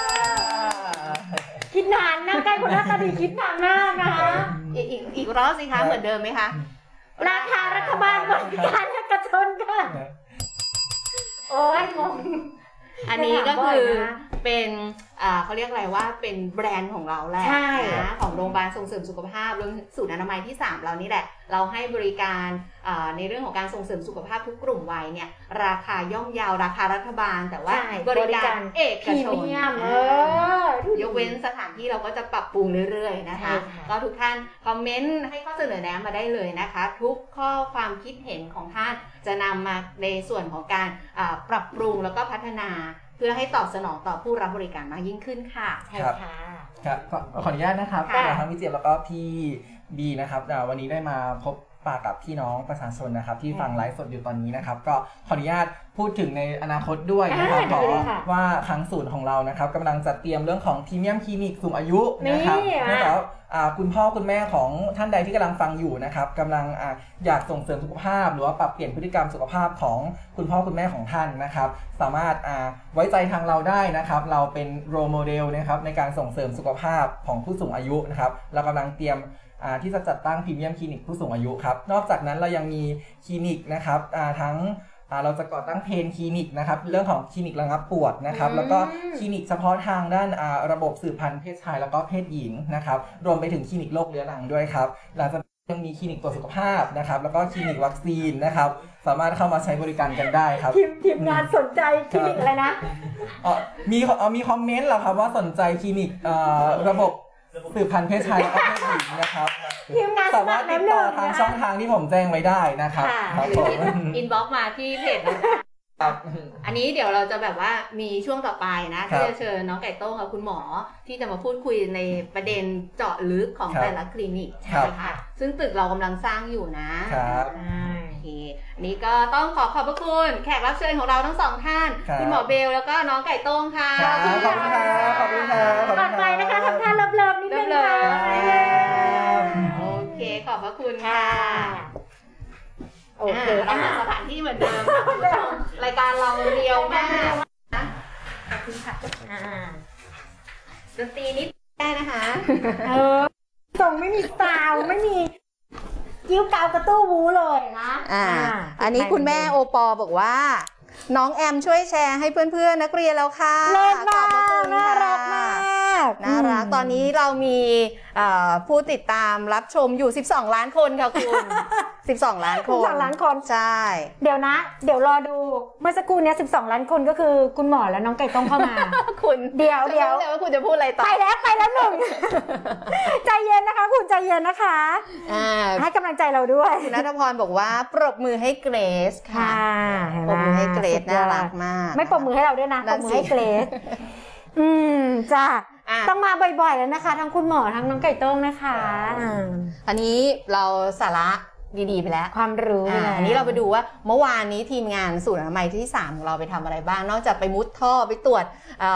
คิดนานนะใกล้คนหน้าตาดีคิดนานมากนะคะอีกรอบสิคะเหมือนเดิมไหมคะราคารัฐบาลบริการเอกชนค่ะโอ้ยงงอันนี้ก็คือเป็นเขาเรียกอะไรว่าเป็นแบรนด์ของเราแหละนะของโรงพยาบาลส่งเสริมสุขภาพรวมศูนย์อนามัยที่3เรานี่แหละเราให้บริการในเรื่องของการส่งเสริมสุขภาพทุกกลุ่มวัยเนี่ยราคาย่อมเยาราคารัฐบาลแต่ว่าบริการเอกชนยกเว้นสถานที่เราก็จะปรับปรุงเรื่อยๆนะคะก็ทุกท่านคอมเมนต์ให้ข้อเสนอแนะมาได้เลยนะคะทุกข้อความคิดเห็นของท่านจะนำมาในส่วนของการปรับปรุงแล้วก็พัฒนาเพื่อให้ตอบสนองต่อผู้รับบริการมากยิ่งขึ้นค่ะใช่ค่ะครับขออนุญาตนะครับทั้งพี่เจี๊ยบแล้วก็พี่บีนะครับวันนี้ได้มาพบปะกับพี่น้องประชาชนนะครับที่ฟังไลฟ์สดอยู่ตอนนี้นะครับก็ขออนุญาตพูดถึงในอนาคตด้วยนะครับขอว่าครั้งศูนย์ของเรานะครับกำลังจัดเตรียมเรื่องของพรีเมียมคลินิกสูงอายุนะครับแล้วคุณพ่อคุณแม่ของท่านใดที่กำลังฟังอยู่นะครับกำลังอยากส่งเสริมสุขภาพหรือว่าปรับเปลี่ยนพฤติกรรมสุขภาพของคุณพ่อคุณแม่ของท่านนะครับสามารถไว้ใจทางเราได้นะครับเราเป็นโรลโมเดลนะครับในการส่งเสริมสุขภาพของผู้สูงอายุนะครับเรากำลังเตรียมที่จะจัดตั้งพรีเมียมคลินิกผู้สูงอายุครับนอกจากนั้นเรายังมีคลินิกนะครับทั้งเราจะก่อตั้งเพนคลินิกนะครับเรื่องของคลินิกระงับปวดนะครับแล้วก็คลินิกเฉพาะทางด้านระบบสืบพันธุ์เพศชายแล้วก็เพศหญิงนะครับรวมไปถึงคลินิกโรคเรื้อรังด้วยครับหลังจากยังมีคลินิกตรวจสุขภาพนะครับแล้วก็คลินิกวัคซีนนะครับสามารถเข้ามาใช้บริการกันได้ครับทีมงานสนใจคลินิกอะไรนะมีคอมเมนต์เหรอครับว่าสนใจคลินิกระบบสืบพันธุ์เพศชายและเพศหญิงนะครับสามารถติดต่อทางช่องทางที่ผมแจ้งไว้ได้นะครับหรืออินบ็อกซ์มาที่เพจอันนี้เดี๋ยวเราจะแบบว่ามีช่วงต่อไปนะที่จะเชิญน้องไก่โต้งกับคุณหมอที่จะมาพูดคุยในประเด็นเจาะลึกของแต่ละคลินิกใช่ค่ะซึ่งตึกเรากำลังสร้างอยู่นะครับโอเคนี้ก็ต้องขอบพระคุณแขกรับเชิญของเราทั้งสองท่านคุณหมอเบลแล้วก็น้องไก่โต้งค่ะขอบคุณครับขอบคุณครับต่อไปนะคะทำท่าเลิฟๆนิดนึงค่ะโอเคขอบพระคุณค่ะโอเคเราจัดสถานที่เหมือนเดิมค่ะคุณผู้ชมรายการเราเรียวมากนะขอบคุณค่ะดนตรีนิดได้นะคะส่งไม่มีซาวไม่มีกิ้วกาวกระตู้วูเลยนะอันนี้คุณแม่โอปอบอกว่าน้องแอมช่วยแชร์ให้เพื่อนๆนักเรียนแล้วค่ะเลิศมากขอบคุณน่ารักมากน่ารักตอนนี้เรามีผู้ติดตามรับชมอยู่12ล้านคนค่ะคุณ12ล้านคน 12ล้านคนใช่เดี๋ยวนะเดี๋ยวรอดูเมื่อสักครู่นี้12ล้านคนก็คือคุณหมอและน้องไก่ต้องเข้ามาคุณเดี๋ยวเลยว่าคุณจะพูดอะไรต่อไปแล้วหนึ่ง ใจเย็นนะคะคุณใจเย็นนะคะให้กำลังใจเราด้วยคุณณัฐพรบอกว่าปรบมือให้เกรซค่ะปรบมือให้เกรซน่ารักมากไม่ปรบมือให้เราด้วยนะปรบมือให้เกรซจ้าต้องมาบ่อยๆแล้วนะคะทั้งคุณหมอทั้งน้องไก่ต้งนะคะอันนี้เราสาระดีๆไปแล้วความรู้อันนี้เราไปดูว่าเมื่อวานนี้ทีมงานศูนย์อนามัยที่3ของเราไปทำอะไรบ้างนอกจากไปมุดท่อไปตรวจ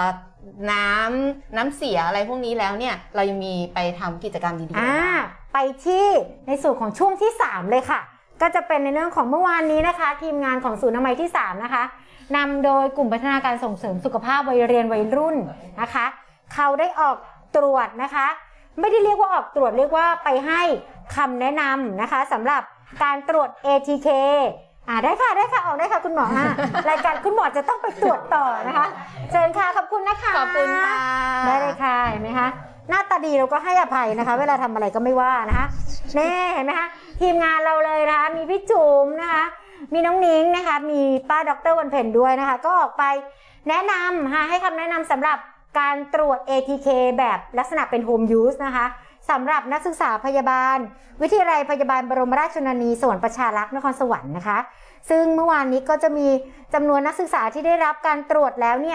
น้ำเสียอะไรพวกนี้แล้วเนี่ยเรายังมีไปทำกิจกรรมดีๆไปที่ในส่วนของช่วงที่3เลยค่ะก็จะเป็นในเรื่องของเมื่อวานนี้นะคะทีมงานของศูนย์อนามัยที่3นะคะนำโดยกลุ่มพัฒนาการส่งเสริมสุขภาพวัยเรียนวัยรุ่นนะคะเขาได้ออกตรวจนะคะไม่ได้เรียกว่าออกตรวจเรียกว่าไปให้คำแนะนำนะคะสำหรับการตรวจ ATK ได้ค่ะออกได้ค่ะคุณหมอรายการคุณหมอจะต้องไปตรวจต่อนะคะเชิญค่ะขอบคุณนะคะขอบคุณค่ะได้เลยค่ะเห็นไหมคะหน้าตาดีเราก็ให้อภัยนะคะเวลาทำอะไรก็ไม่ว่านะคะนี่เห็นไหมคะทีมงานเราเลยนะคะมีพี่จุ๋มนะคะมีน้องนิ้งนะคะมีป้าดร.วันเพ็ญด้วยนะคะก็ออกไปแนะนำให้คำแนะนำสำหรับการตรวจ ATK แบบลักษณะเป็น Home Use นะคะสำหรับนักศึกษาพยาบาลวิทยาลัยพยาบาลบรมราชชนนีสวนประชารักษ์นครสวรรค์นะคะซึ่งเมื่อวานนี้ก็จะมีจำนวนนักศึกษาที่ได้รับการตรวจแล้วเนี่ย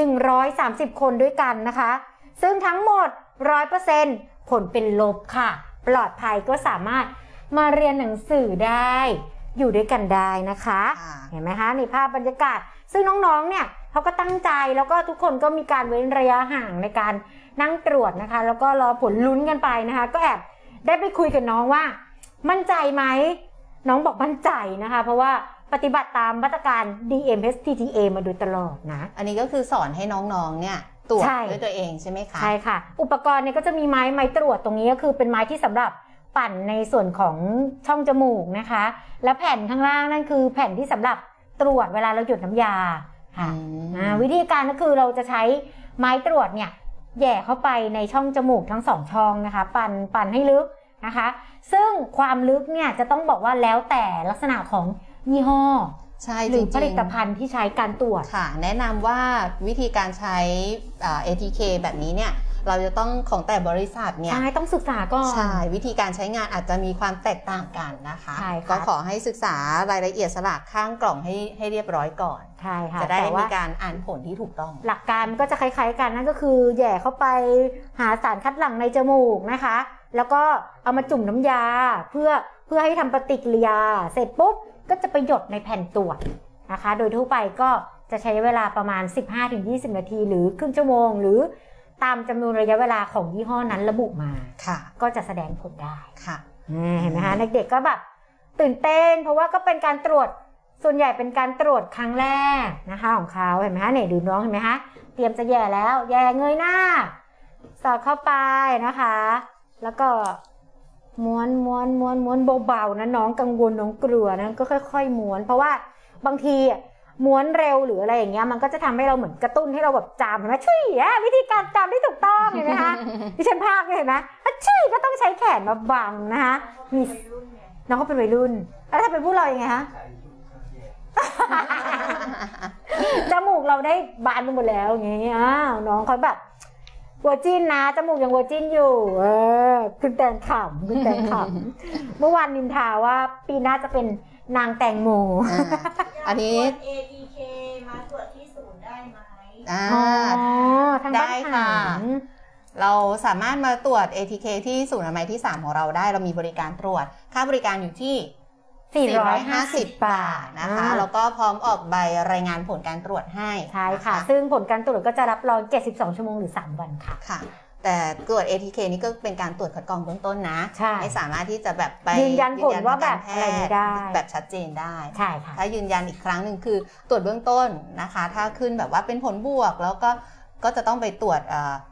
130คนด้วยกันนะคะซึ่งทั้งหมด 100% ผลเป็นลบค่ะปลอดภัยก็สามารถมาเรียนหนังสือได้อยู่ด้วยกันได้นะคะเห็นไหมคะในภาพบรรยากาศซึ่งน้องๆเนี่ยเขาก็ตั้งใจแล้วก็ทุกคนก็มีการเว้นระยะห่างในการนั่งตรวจนะคะแล้วก็รอผลลุ้นกันไปนะคะก็แอบได้ไปคุยกับน้องว่ามั่นใจไหมน้องบอกมั่นใจนะคะเพราะว่าปฏิบัติตามมาตรการ DMSTTA มาโดยตลอดนะอันนี้ก็คือสอนให้น้องๆเนี่ยตรวจด้วยตัวเองใช่ไหมคะใช่ค่ะอุปกรณ์เนี่ยก็จะมีไม้ตรวจตรงนี้ก็คือเป็นไม้ที่สำหรับปั่นในส่วนของช่องจมูกนะคะและแผ่นข้างล่างนั่นคือแผ่นที่สำหรับตรวจเวลาเราหยดน้ำยาค่ะวิธีการก็คือเราจะใช้ไม้ตรวจเนี่ยแย่เข้าไปในช่องจมูกทั้ง2ช่องนะคะปั่นให้ลึกนะคะซึ่งความลึกเนี่ยจะต้องบอกว่าแล้วแต่ลักษณะของยี่ห้อหรือผลิตภัณฑ์ที่ใช้การตรวจค่ะแนะนำว่าวิธีการใช้ ATK แบบนี้เนี่ยเราจะต้องของแต่บริษัทเนี่ยใช่ต้องศึกษาก่อนใช่วิธีการใช้งานอาจจะมีความแตกต่างกันนะคะก็ขอให้ศึกษารายละเอียดสลักข้างกล่องให้เรียบร้อยก่อนใช่ค่ะจะได้มีการอ่านผลที่ถูกต้องหลักการก็จะคล้ายๆกันนั่นก็คือแย่เข้าไปหาสารคัดหลั่งในจมูกนะคะแล้วก็เอามาจุ่มน้ำยาเพื่อให้ทำปฏิกิริยาเสร็จปุ๊บก็จะไปหยดในแผ่นตรวจนะคะโดยทั่วไปก็จะใช้เวลาประมาณ 15-20 นาทีหรือครึ่งชั่วโมงหรือตามจำนวนระยะเวลาของยี่ห้อนั้นระบุมาก็จะแสดงผลได้ค่ะเห็นไหมคะเด็กๆก็แบบตื่นเต้นเพราะว่าก็เป็นการตรวจส่วนใหญ่เป็นการตรวจครั้งแรกนะคะของเขาเห็นไหมคะเนี่ยดูน้องเห็นไหมคะเตรียมจะแย่แล้วแย่เงยหน้าสอดเข้าไปนะคะแล้วก็ม้วนเบาๆนะน้องกังวลน้องกลัวนะก็ค่อยๆม้วนเพราะว่าบางทีม้วนเร็วหรืออะไรอย่างเงี้ยมันก็จะทำให้เราเหมือนกระตุ้นให้เราแบบจำเห็นไหมช่วยวิธีการจำที่ถูกต้องเห็นไหมคะดิฉันภาคเห็นไหมช่วยก็ต้องใช้แขนมาบังนะคะมีน้องก็เป็นวัยรุ่นแล้วถ้าเป็นผู้เรายังไงคะจมูกเราได้บานไปหมดแล้วอย่างเงี้ยน้องเขาแบบวอร์จินนะจมูกยังวอร์จินอยู่คุณแตงขำเมื่อวานนินทาว่าปีหน้าจะเป็นนางแตงโมอันนี้ ATK มาตรวจที่ศูนย์ได้ไหมได้ค่ะเราสามารถมาตรวจ ATK ที่ศูนย์อนามัยที่3ของเราได้เรามีบริการตรวจค่าบริการอยู่ที่450 บาทนะคะแล้วก็พร้อมออกใบรายงานผลการตรวจให้ใช่ค่ะซึ่งผลการตรวจก็จะรับรอง72ชั่วโมงหรือ3วันค่ะแต่ตรวจ ATK นี่ก็เป็นการตรวจคัดกรองเบื้องต้นนะใช่ไม่สามารถที่จะแบบไปยืนยันผลว่าแบบแพอะไรทไม่ย์ได้แบบชัดเจนได้ใช่ค่ะถ้ายืนยันอีกครั้งหนึ่งคือตรวจเบื้องต้นนะคะ ถ้าขึ้นแบบว่าเป็นผลบวกแล้วก็จะต้องไปตรวจ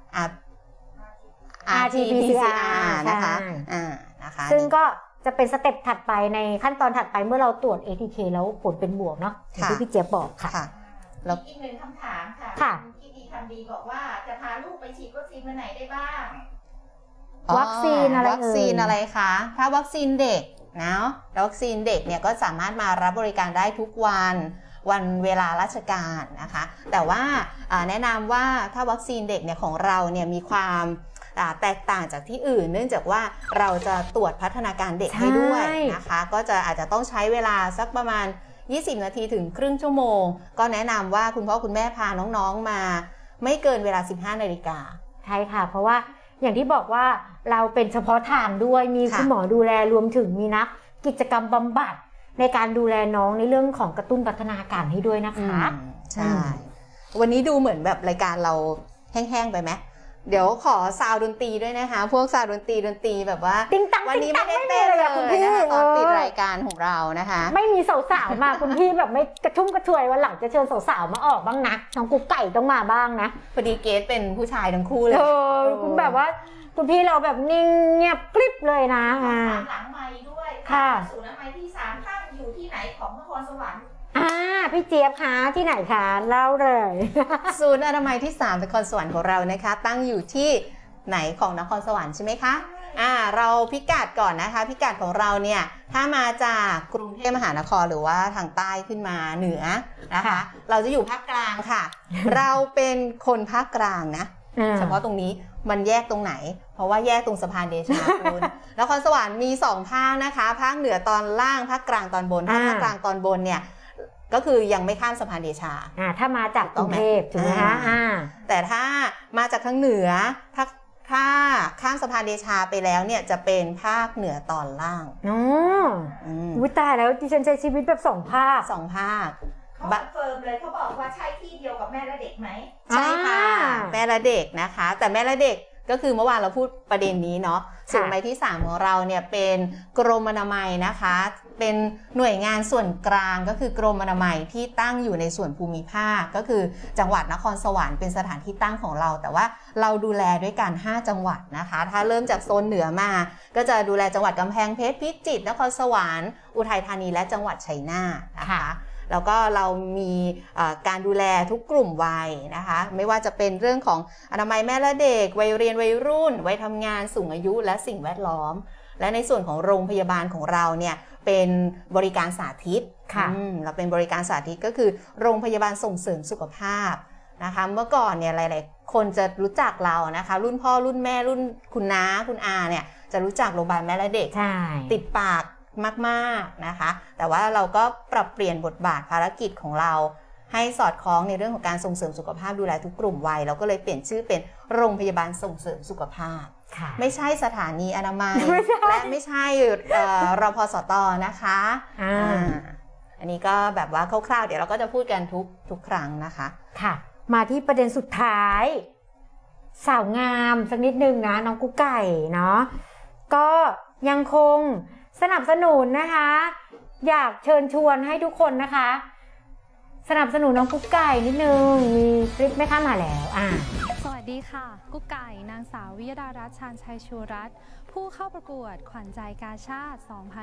RT-PCR นะคะนะคะซึ่งก็จะเป็นสเต็ปถัดไปในขั้นตอนถัดไปเมื่อเราตรวจ ATK แล้วผลเป็นบวกเนาะอย่างที่พี่เจี๊ยบบอกค่ะแล้วอีกหนึ่งคำถามค่ะค่ะคิดดีทำดีบอกว่าจะพาลูกไปฉีดวัคซีนวันไหนได้บ้างวัคซีนอะไรวัคซีนอะไรคะถ้าวัคซีนเด็กนะวัคซีนเด็กเนี่ยก็สามารถมารับบริการได้ทุกวันเวลาราชการนะคะแต่ว่าแนะนำว่าถ้าวัคซีนเด็กเนี่ยของเราเนี่ยมีความแตกต่างจากที่อื่นเนื่องจากว่าเราจะตรวจพัฒนาการเด็กให้ด้วยนะคะก็อาจจะต้องใช้เวลาสักประมาณ20 นาทีถึงครึ่งชั่วโมงก็แนะนำว่าคุณพ่อคุณแม่พาน้องๆมาไม่เกินเวลา 15 นาฬิกาใช่ค่ะเพราะว่าอย่างที่บอกว่าเราเป็นเฉพาะทางด้วยมีคุณหมอดูแลรวมถึงมีนักกิจกรรมบำบัดในการดูแลน้องในเรื่องของกระตุ้นพัฒนาการให้ด้วยนะคะใช่วันนี้ดูเหมือนแบบรายการเราแห้งๆไปไหมเดี๋ยวขอซาวดนตรีด้วยนะคะพวกซาวดนตรีแบบว่าวันนี้ไม่ได้เต้นเลยนะคะตอนปิดรายการของเรานะคะไม่มีสาวๆมาคุณพี่แบบไม่กระชุ่มกระชวยวันหลังจะเชิญสาวๆมาออกบ้างนะน้องกุ๊กไก่ต้องมาบ้างนะพอดีเกสเป็นผู้ชายทั้งคู่เลยคุณแบบว่าคุณพี่เราแบบนิ่งเงียบกริบเลยนะหลังไมค์ด้วยศูนย์อนามัยที่3ตั้งอยู่ที่ไหนของนครสวรรค์พี่เจี๊ยบคะที่ไหนคะเล่าเลยศูนย์อนามัยที่3นครสวรรค์ของเรานะคะตั้งอยู่ที่ไหนของนครสวรรค์ใช่ไหมคะเราพิกัดก่อนนะคะพิกัดของเราเนี่ยถ้ามาจากกรุงเทพมหานครหรือว่าทางใต้ขึ้นมาเหนือนะคะเราจะอยู่ภาคกลางค่ะ เราเป็นคนภาคกลางนะเฉพาะตรงนี้มันแยกตรงไหนเพราะว่าแยกตรงสะพานเดชาคุณนครสวรรค์มี2ภาคนะคะภาคเหนือตอนล่างภาคกลางตอนบนภาคกลางตอนบนเนี่ยก็คือยังไม่ข้ามสะพานเดชาถ้ามาจากกรุงเทพถูกไหมคะแต่ถ้ามาจากทางเหนือถ้าข้ามสะพานเดชาไปแล้วเนี่ยจะเป็นภาคเหนือตอนล่างวิตายแล้วดิฉันใช้ชีวิตแบบ2 ภาคเขาเฟิร์มเลยเขาบอกว่าใช่ที่เดียวกับแม่และเด็กไหมใช่ค่ะแม่และเด็กนะคะแต่แม่และเด็กก็คือเมื่อวานเราพูดประเด็นนี้เนาะศูนย์อนามัยที่3ของเราเนี่ยเป็นกรมอนามัยนะคะเป็นหน่วยงานส่วนกลางก็คือกรมอนามัยที่ตั้งอยู่ในส่วนภูมิภาคก็คือจังหวัดนครสวรรค์เป็นสถานที่ตั้งของเราแต่ว่าเราดูแลด้วยกัน5จังหวัดนะคะถ้าเริ่มจากโซนเหนือมาก็จะดูแลจังหวัดกำแพงเพชรพิจิตรนครสวรรค์อุทัยธานีและจังหวัดชัยนาทนะคะแล้วก็เรามีการดูแลทุกกลุ่มวัยนะคะไม่ว่าจะเป็นเรื่องของอนามัยแม่และเด็กวัยเรียนวัยรุ่นวัยทำงานสูงอายุและสิ่งแวดล้อมและในส่วนของโรงพยาบาลของเราเนี่ยเป็นบริการสาธิตเราเป็นบริการสาธิตก็คือโรงพยาบาลส่งเสริมสุขภาพนะคะเมื่อก่อนเนี่ยหลายๆคนจะรู้จักเรานะคะรุ่นพ่อรุ่นแม่รุ่นคุณน้าคุณอาเนี่ยจะรู้จักโรงพยาบาลแม่และเด็กติดปากมากๆนะคะแต่ว่าเราก็ปรับเปลี่ยนบทบาทภารกิจของเราให้สอดคล้องในเรื่องของการส่งเสริมสุขภาพดูแลทุกกลุ่มวัยเราก็เลยเปลี่ยนชื่อเป็นโรงพยาบาลส่งเสริมสุขภาพไม่ใช่สถานีอนามัยและไม่ใช่รพสตนะคะอันนี้ก็แบบว่าคร่าวๆเดี๋ยวเราก็จะพูดกันทุกครั้งนะคะค่ะมาที่ประเด็นสุดท้ายสาวงามสักนิดนึงนะน้องกุ๊กไก่เนาะก็ยังคงสนับสนุนนะคะอยากเชิญชวนให้ทุกคนนะคะสนับสนุนน้องกุ๊กไก่นิดนึงมีคลิปไหมคะมาแล้วสวัสดีค่ะกุ๊กไก่นางสาววิยดารัตน์ชาญชัยชูรัตน์ผู้เข้าประกวดขวัญใจกาชาติ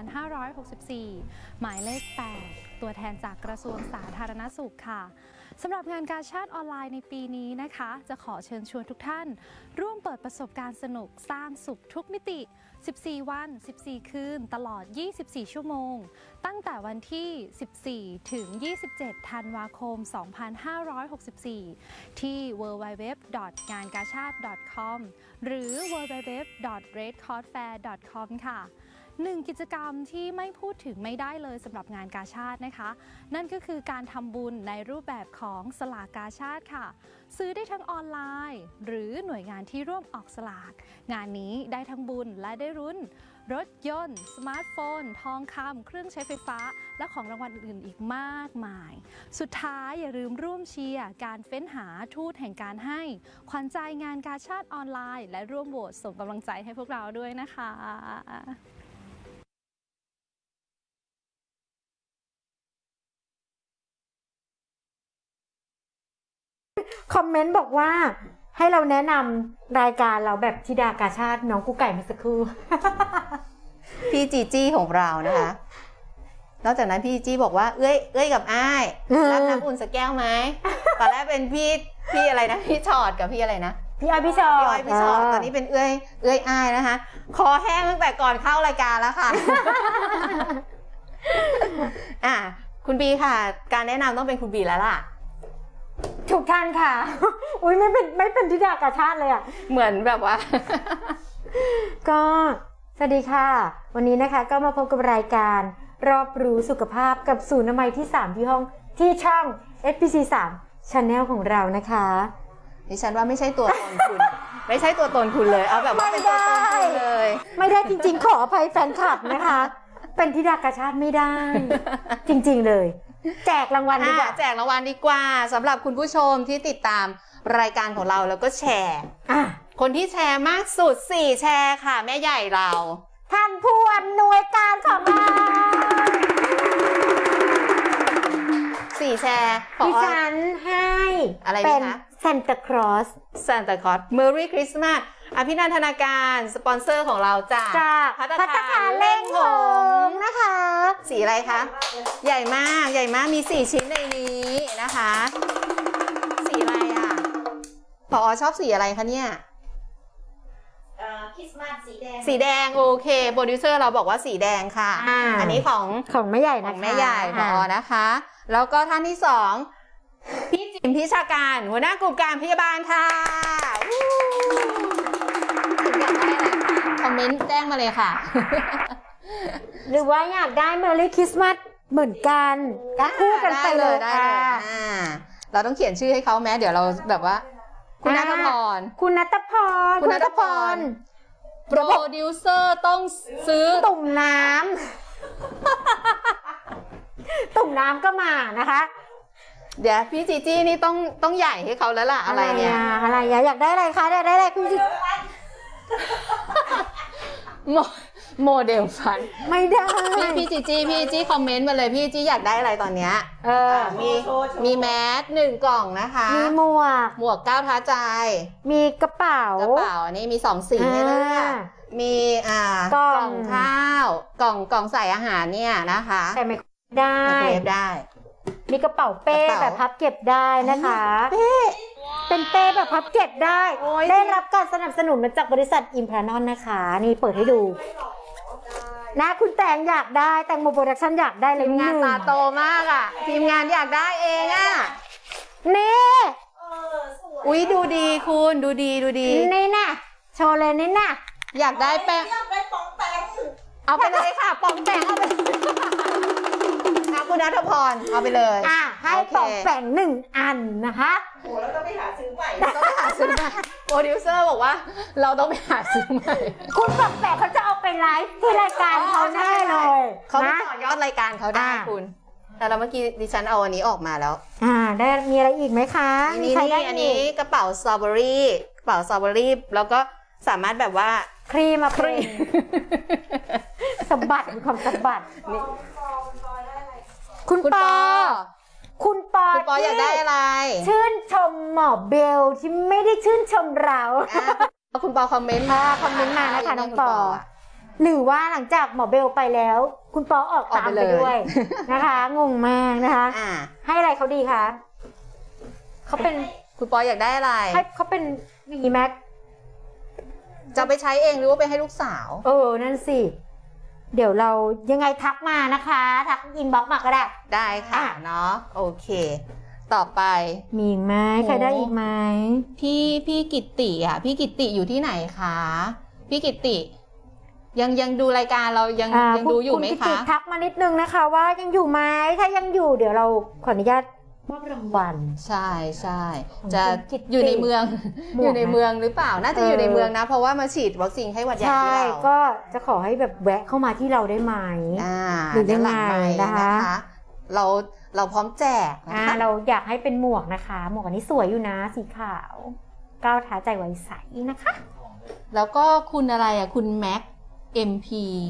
2564 หมายเลข 8 ตัวแทนจากกระทรวงสาธารณสุขค่ะสำหรับงานกาชาติออนไลน์ในปีนี้นะคะจะขอเชิญชวนทุกท่านร่วมเปิดประสบการณ์สนุกสร้างสุขทุกมิติ14 วัน 14 คืนตลอด 24 ชั่วโมงตั้งแต่วันที่ 14 ถึง 27 ธันวาคม 2564 ที่ www.ngankachad.com หรือ www.redcordfair.com ค่ะ1กิจกรรมที่ไม่พูดถึงไม่ได้เลยสำหรับงานกาชาดนะคะนั่นก็คือการทำบุญในรูปแบบของสลากกาชาดค่ะซื้อได้ทั้งออนไลน์หรือหน่วยงานที่ร่วมออกสลากงานนี้ได้ทั้งบุญและได้รุ้นรถยนต์ สมาร์ทโฟน ทองคำเครื่องใช้ไฟฟ้า และของรางวัลอื่นๆอีกมากมาย สุดท้ายอย่าลืมร่วมเชียร์การเฟ้นหาทูตแห่งการให้ขวัญใจงานกาชาดออนไลน์และร่วมโหวตส่งกำลังใจให้พวกเราด้วยนะคะคอมเมนต์บอกว่าให้เราแนะนำรายการเราแบบธิดากาชาติน้องกุ๊กไก่เมื่อสักครู่พี่จีจี้ของเรานะคะ นอกจากนั้นพี่จีจี้บอกว่าเอ้ยกับอ้ายรับน้ำอุ่นสักแก้วไหมตอนแรกเป็นพี่อะไรนะพี่ชอดกับพี่อะไรนะพี่อ้อยพี่ชอพี่อ้อยพี่ชอดตอนนี้เป็นเอ้ยอ้ายนะคะคอแห้งตั้งแต่ก่อนเข้ารายการแล้วค่ะ คุณบีค่ะการแนะนำต้องเป็นคุณบีแล้วล่ะทุกท่านค่ะ อุ้ยไม่เป็นธิดากาชาติเลยอ่ะเหมือนแบบว่าก็สวัสดีค่ะวันนี้นะคะก็มาพบกับรายการรอบรู้สุขภาพกับศูนย์อนามัยที่3ที่ห้องที่ช่อง SPC 3 Channel ของเรานะคะดิฉันว่าไม่ใช่ตัวตนคุณ ไม่ใช่ตัวตนคุณเลยเอาแบบว่าเป็นตัวตนคุณเลยไม่ได้จริงๆขออภัยแฟนคลับนะคะเป็นธิดากาชาติไม่ได้ จริงๆเลยแจกรางวัลดีกว่าแจกรางวัลดีกว่าสำหรับคุณผู้ชมที่ติดตามรายการของเราแล้วก็แชร์คนที่แชร์มากสุด4แชร์ค่ะแม่ใหญ่เราท่านผู้อำนวยการของเรา 4แชร์ดิฉันให้อะไรเป็นคะ Santa Claus Santa Claus Merry Christmas อภินันทนาการสปอนเซอร์ของเราจากภัตตาคารเล่งหงนะคะสีอะไรคะใหญ่มากมี4ชิ้นในนี้นะคะสีอะไรอ่ะผอ.ชอบสีอะไรคะเนี่ยคริสต์มาสสีแดงโอเคโปรดิวเซอร์เราบอกว่าสีแดงค่ะอันนี้ของแม่ใหญ่นะคะแม่ใหญ่ผอ.นะคะแล้วก็ท่านที่2พี่จิ๋มพิชาการหัวหน้ากลุ่มการพยาบาลค่ะคอมเมนต์แจ้งมาเลยค่ะหรือว่าอยากได้ Merry Christmas เหมือนกันคู่กันไปเลยค่ะเราต้องเขียนชื่อให้เขาแม้เดี๋ยวเราแบบว่าคุณณัฐพรโปรดิวเซอร์ต้องซื้อตุ่มน้ำ ตุ่มน้ำก็มานะคะเดี๋ยวพี่จีจี้นี่ต้องใหญ่ให้เขาแล้วล่ะอะไรเนี่ยอะไรอยากได้อะไรคะอยากได้อะไรคุณจีโมเดลฟันไม่ได้พี่จีจี้คอมเมนต์มาเลยพี่จีอยากได้อะไรตอนเนี้ยมีแมส1กล่องนะคะมีหมวก9ท้าใจมีกระเป๋าอันนี้มี2สีให้เลือกมีกล่องข้าวกล่องใส่อาหารเนี่ยนะคะใส่ไมโครได้มีกระเป๋าเป้แบบพับเก็บได้นะคะเป็นเป้แบบพับเก็บได้ได้รับการสนับสนุนมาจากบริษัทอิมพลานอนนะคะนี่เปิดให้ดูนะคุณแตงอยากได้แตงโมโปรดักชั่นอยากได้เลยงานตาโตมากอ่ะทีมงานอยากได้เองอ่ะนี่อุ๊ยดูดีคุณดูดีนี่น่ะโชว์เลยนี่น่ะอยากได้แป้งเอาไปเลยค่ะปองแป้งเอาไปคุณณัฐพรเอาไปเลยให้ปองแป้ง1 อันนะคะโอ้แล้วต้องไปหาซื้อใหม่โปรดิวเซอร์บอกว่าเราต้องไปหาซื้อใหม่คุณปองแป้งเขาจะเอาไปไลฟ์ที่รายการเขาแน่เลยเขาต่อยอดรายการเขาได้คุณแต่เราเมื่อกี้ดิฉันเอาอันนี้ออกมาแล้วได้มีอะไรอีกไหมคะมีใครได้อันนี้กระเป๋าสตรอเบอรี่แล้วก็สามารถแบบว่าครีมสะบัดมีความสะบัดนี่คุณปออยากได้อะไรชื่นชมหมอเบลที่ไม่ได้ชื่นชมเราคุณปอคอมเมนต์มานะคะน้องปอหรือว่าหลังจากหมอเบลไปแล้วคุณปอออกตามไปด้วยนะคะงงมากนะคะให้อะไรเขาดีคะเขาเป็นคุณปออยากได้อะไรให้เขาเป็นวีแม็กจะไปใช้เองหรือว่าไปให้ลูกสาวนั่นสิเดี๋ยวเรายังไงทักมานะคะทักอินบ็อกซ์มาก็ได้ค่ะเนาะโอเคต่อไปมีไหมใครได้อีกไหมพี่กิตติพี่กิตติอยู่ที่ไหนคะพี่กิตติยังดูรายการเรายังดูอยู่ไหมคะคุณกิตติทักมานิดนึงนะคะว่ายังอยู่ไหมถ้ายังอยู่เดี๋ยวเราขออนุญาตมอบรางวัลใช่ใช่ของจะคุณกิตติอยู่ในเมืองหมวกอยู่ในเมืองหรือเปล่าน่าจะอยู่ในเมืองนะเออเพราะว่ามาฉีดวัคซีนให้หวัดใหญ่ใช่ที่เราก็จะขอให้แบบแวะเข้ามาที่เราได้ไหม หรือยังไงเดี๋วหลัมค์นะคะเราพร้อมแจกนะคะเราอยากให้เป็นหมวกนะคะ หมวกอันนี้สวยอยู่นะสีขาวก้าวท้าใจไว้ใสนะคะแล้วก็คุณอะไรอ่ะคุณแม็ก MP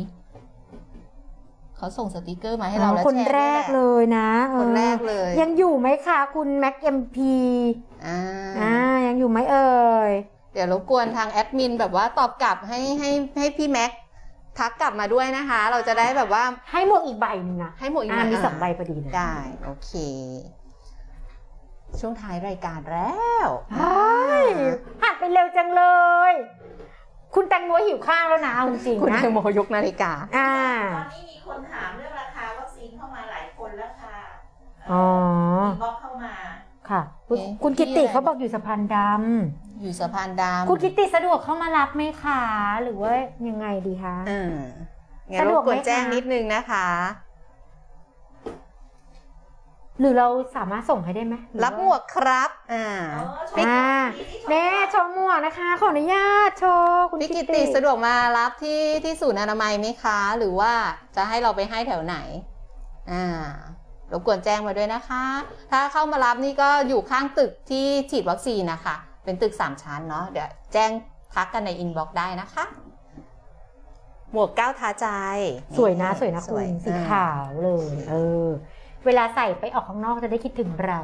เขาส่งสติกเกอร์มาให้เราแล้วคนชร์แรด้วยกหะเลยนะคนแรกเลยยังอยู่ไหมคะคุณแม็ก MP ยังอยู่ไหมเอ่ยเดี๋ยวรบกวนทางแอดมินแบบว่าตอบกลับให้พี่แม็กทักกลับมาด้วยนะคะ เราจะได้แบบว่าให้หมวกอีกใบหนึงนะให้หมดอีกมีะ 2 ใบพอดีเลยได้โอเค ช่วงท้ายรายการแล้วเฮ้ยผ่านไปเร็วจังเลย คุณแตงโมหิวข้าวแล้วนะเอาจริงคุณๆนะแตงโมยกนาฬิกาตอนนี้มีคนถามเรื่องราคาวัคซีนเข้ามาหลายคนแล้วค่ะอ๋อมีบล็อกเข้ามาค่ะเอ๊ะคุณกิตติที่อะไรเขาบอกอยู่สะพานดอยู่สะพานดำคุณกิตติสะดวกเข้ามารับไหมคะหรือว่ายังไงดีคะงั้นสะรดวบกกไหมวนแจ้งคะนิดนึงนะคะหรือเราสามารถส่งให้ได้ไหมรือรับหมวกครับเน่โชว์หมวกนะคะ ขออนุญาตโชว์คุณพี่กิกิตตติติสะดวกมารับที่ศูนย์อนามัยไหมคะ หรือว่าจะให้เราไปให้แถวไหนรบกวนแจ้งมาด้วยนะคะ ถ้าเข้ามารับนี่ก็อยู่ข้างตึกที่ฉีดวัคซีนนะคะเป็นตึก3 ชั้นเนาะเดี๋ยวแจ้งทักกันในอินบ็อกซ์ได้นะคะ หมวกก้าวท้าใจสวยนะคุณสีขาวเลย เวลาใส่ไปออกข้างนอกจะได้คิดถึงเรา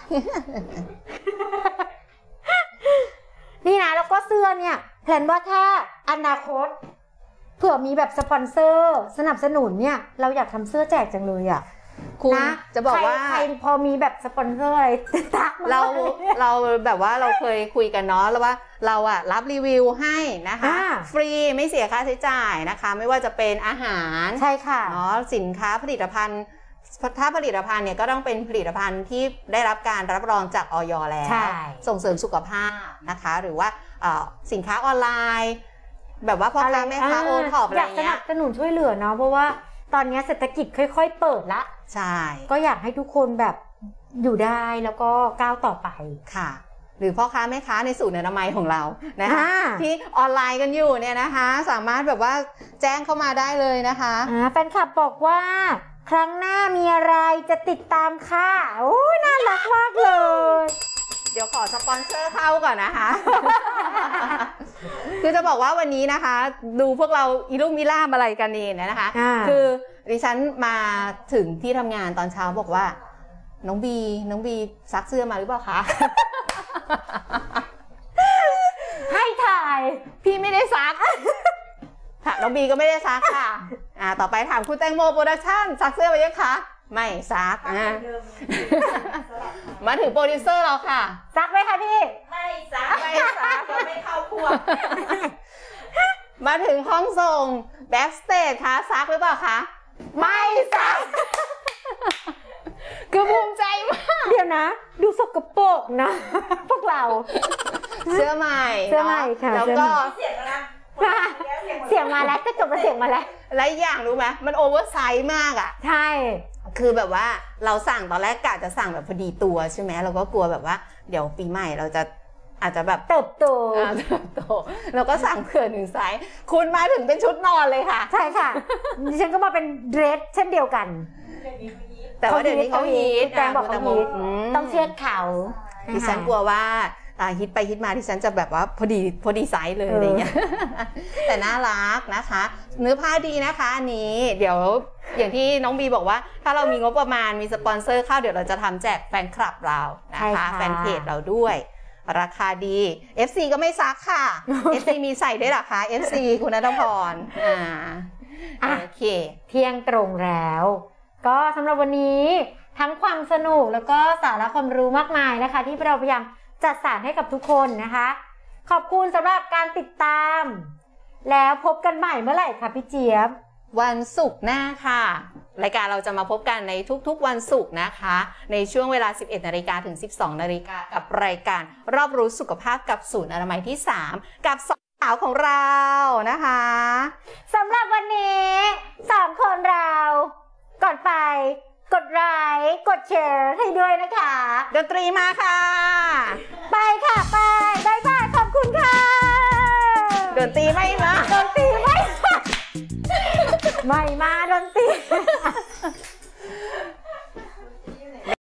นี่นะแล้วก็เสื้อเนี่ยแผนว่าถ้าอนาคตเผื่อมีแบบสปอนเซอร์สนับสนุนเนี่ยเราอยากทำเสื้อแจกจังเลยอ่ะคุณนะจะบอกว่าใครพอมีแบบสปอนเซอร์อะไรตักมาเราแบบว่าเราเคยคุยกันเนาะแล้วว่าเราอะรับรีวิวให้นะคะฟรีไม่เสียค่าใช้จ่ายนะคะ ไม่ว่าจะเป็นอาหารใช่ค่ะเนาะสินค้าผลิตภัณฑ์ถ้าผลิตภัณฑ์เนี่ยก็ต้องเป็นผลิตภัณฑ์ที่ได้รับการรับรองจากอย.แล้วใช่ส่งเสริมสุขภาพนะคะหรือว่าสินค้าออนไลน์ แบบว่าพ่อค้าแม่ค้าโอท็อปอะไรอยากสเงี้นัยบสนุนช่วยเหลือเนาะเพราะว่าตอนนี้เศรษฐกิจค่อยๆเปิดละใช่ก็อยากให้ทุกคนแบบอยู่ได้แล้วก็ก้าวต่อไปค่ะหรือพ่อค้าแม่ค้าในศูนย์อนามัยของเรานะคะอ่าที่ออนไลน์กันอยู่เนี่ยนะคะสามารถแบบว่าแจ้งเข้ามาได้เลยนะคะแฟนคลับบอกว่าครั้งหน้ามีอะไรจะติดตามค่ะโอ้ยน่ารักมากเลยเดี๋ยวขอสปอนเซอร์เข้าก่อนนะคะ คือจะบอกว่าวันนี้นะคะ ดูพวกเราอีลูกมิล่ามอะไรกันนี่นะคะ คือดิฉันมาถึงที่ทำงานตอนเช้าบอกว่าน้องบีซักเสื้อมาหรือเปล่าคะให้ถ่ายพี่ไม่ได้ซัก น้องบีก็ไม่ได้ซักค่ะต่อไปถามคุณแตงโมโปรดักชั่นซักเสื้อไปยังคะไม่ซักมาถึงโปรดิวเซอร์เราค่ะซักไหมคะพี่ไม่ซักเราไม่เข้าพวกมาถึงห้องส่งแบ็กสเตจคะซักหรือเปล่าคะไม่ซัก คือภูมิใจมากเดี๋ยวนะ ดูสกปรกนะ พวกเราเสื้อใหม่เสื้อใหม่ค่ะแล้วก็เสียงแล้วนะเสียงมาแล้วก็จบมาเสียงมาแล้วและอีกอย่างรู้ไหมมันโอเวอร์ไซส์มากอ่ะใช่คือแบบว่าเราสั่งตอนแรกกะจะสั่งแบบพอดีตัวใช่ไหมเราก็กลัวแบบว่าเดี๋ยวปีใหม่เราจะอาจจะแบบเติบโตโตเราก็สั่งเผื่อ1 ไซส์คุณมาถึงเป็นชุดนอนเลยค่ะใช่ค่ะดิฉันก็มาเป็นเดรสเช่นเดียวกันแต่ว่าเดี๋ยวนี้เขาฮิตแตงบอกเขาฮิตต้องเชือดเขาดิฉันกลัวว่าฮิตไปฮิตมาดิฉันจะแบบว่าพอดีไซส์เลยอะไรเงี้ย แต่น่ารักนะคะ เนื้อผ้าดีนะคะอันนี้เดี๋ยวอย่างที่น้องบีบอกว่าถ้าเรามีงบประมาณมีสปอนเซอร์เข้าเดี๋ยวเราจะทำแจกแฟนคลับเรานะคะแฟนเพจเราด้วยราคาดี FC ก็ไม่ซักค่ะ FC มีใส่ด้วยหรอคะ FC คุณณัฐพรโอเคเที่ยงตรงแล้ว ก็สำหรับวันนี้ทั้งความสนุกแล้วก็สาระความรู้มากมายนะคะ ที่เราพยายามจัดสรรให้กับทุกคนนะคะ ขอบคุณสำหรับการติดตาม แล้วพบกันใหม่เมื่อไหร่คะพี่เจี๊ยบวันศุกร์หน้าค่ะรายการเราจะมาพบกันในทุกๆวันศุกร์นะคะในช่วงเวลา 11 นาฬิกาถึง 12 นาฬิกากับรายการรอบรู้สุขภาพกับศูนย์อนามัยที่ 3 กับสาวของเรานะคะสำหรับวันนี้2 คนเราก่อนไปกดไลค์กดแชร์ให้ด้วยนะคะดนตรีมาค่ะไปค่ะไปบายบายขอบคุณค่ะดนตรีไม่มาดนตรีไม่มาดนตรี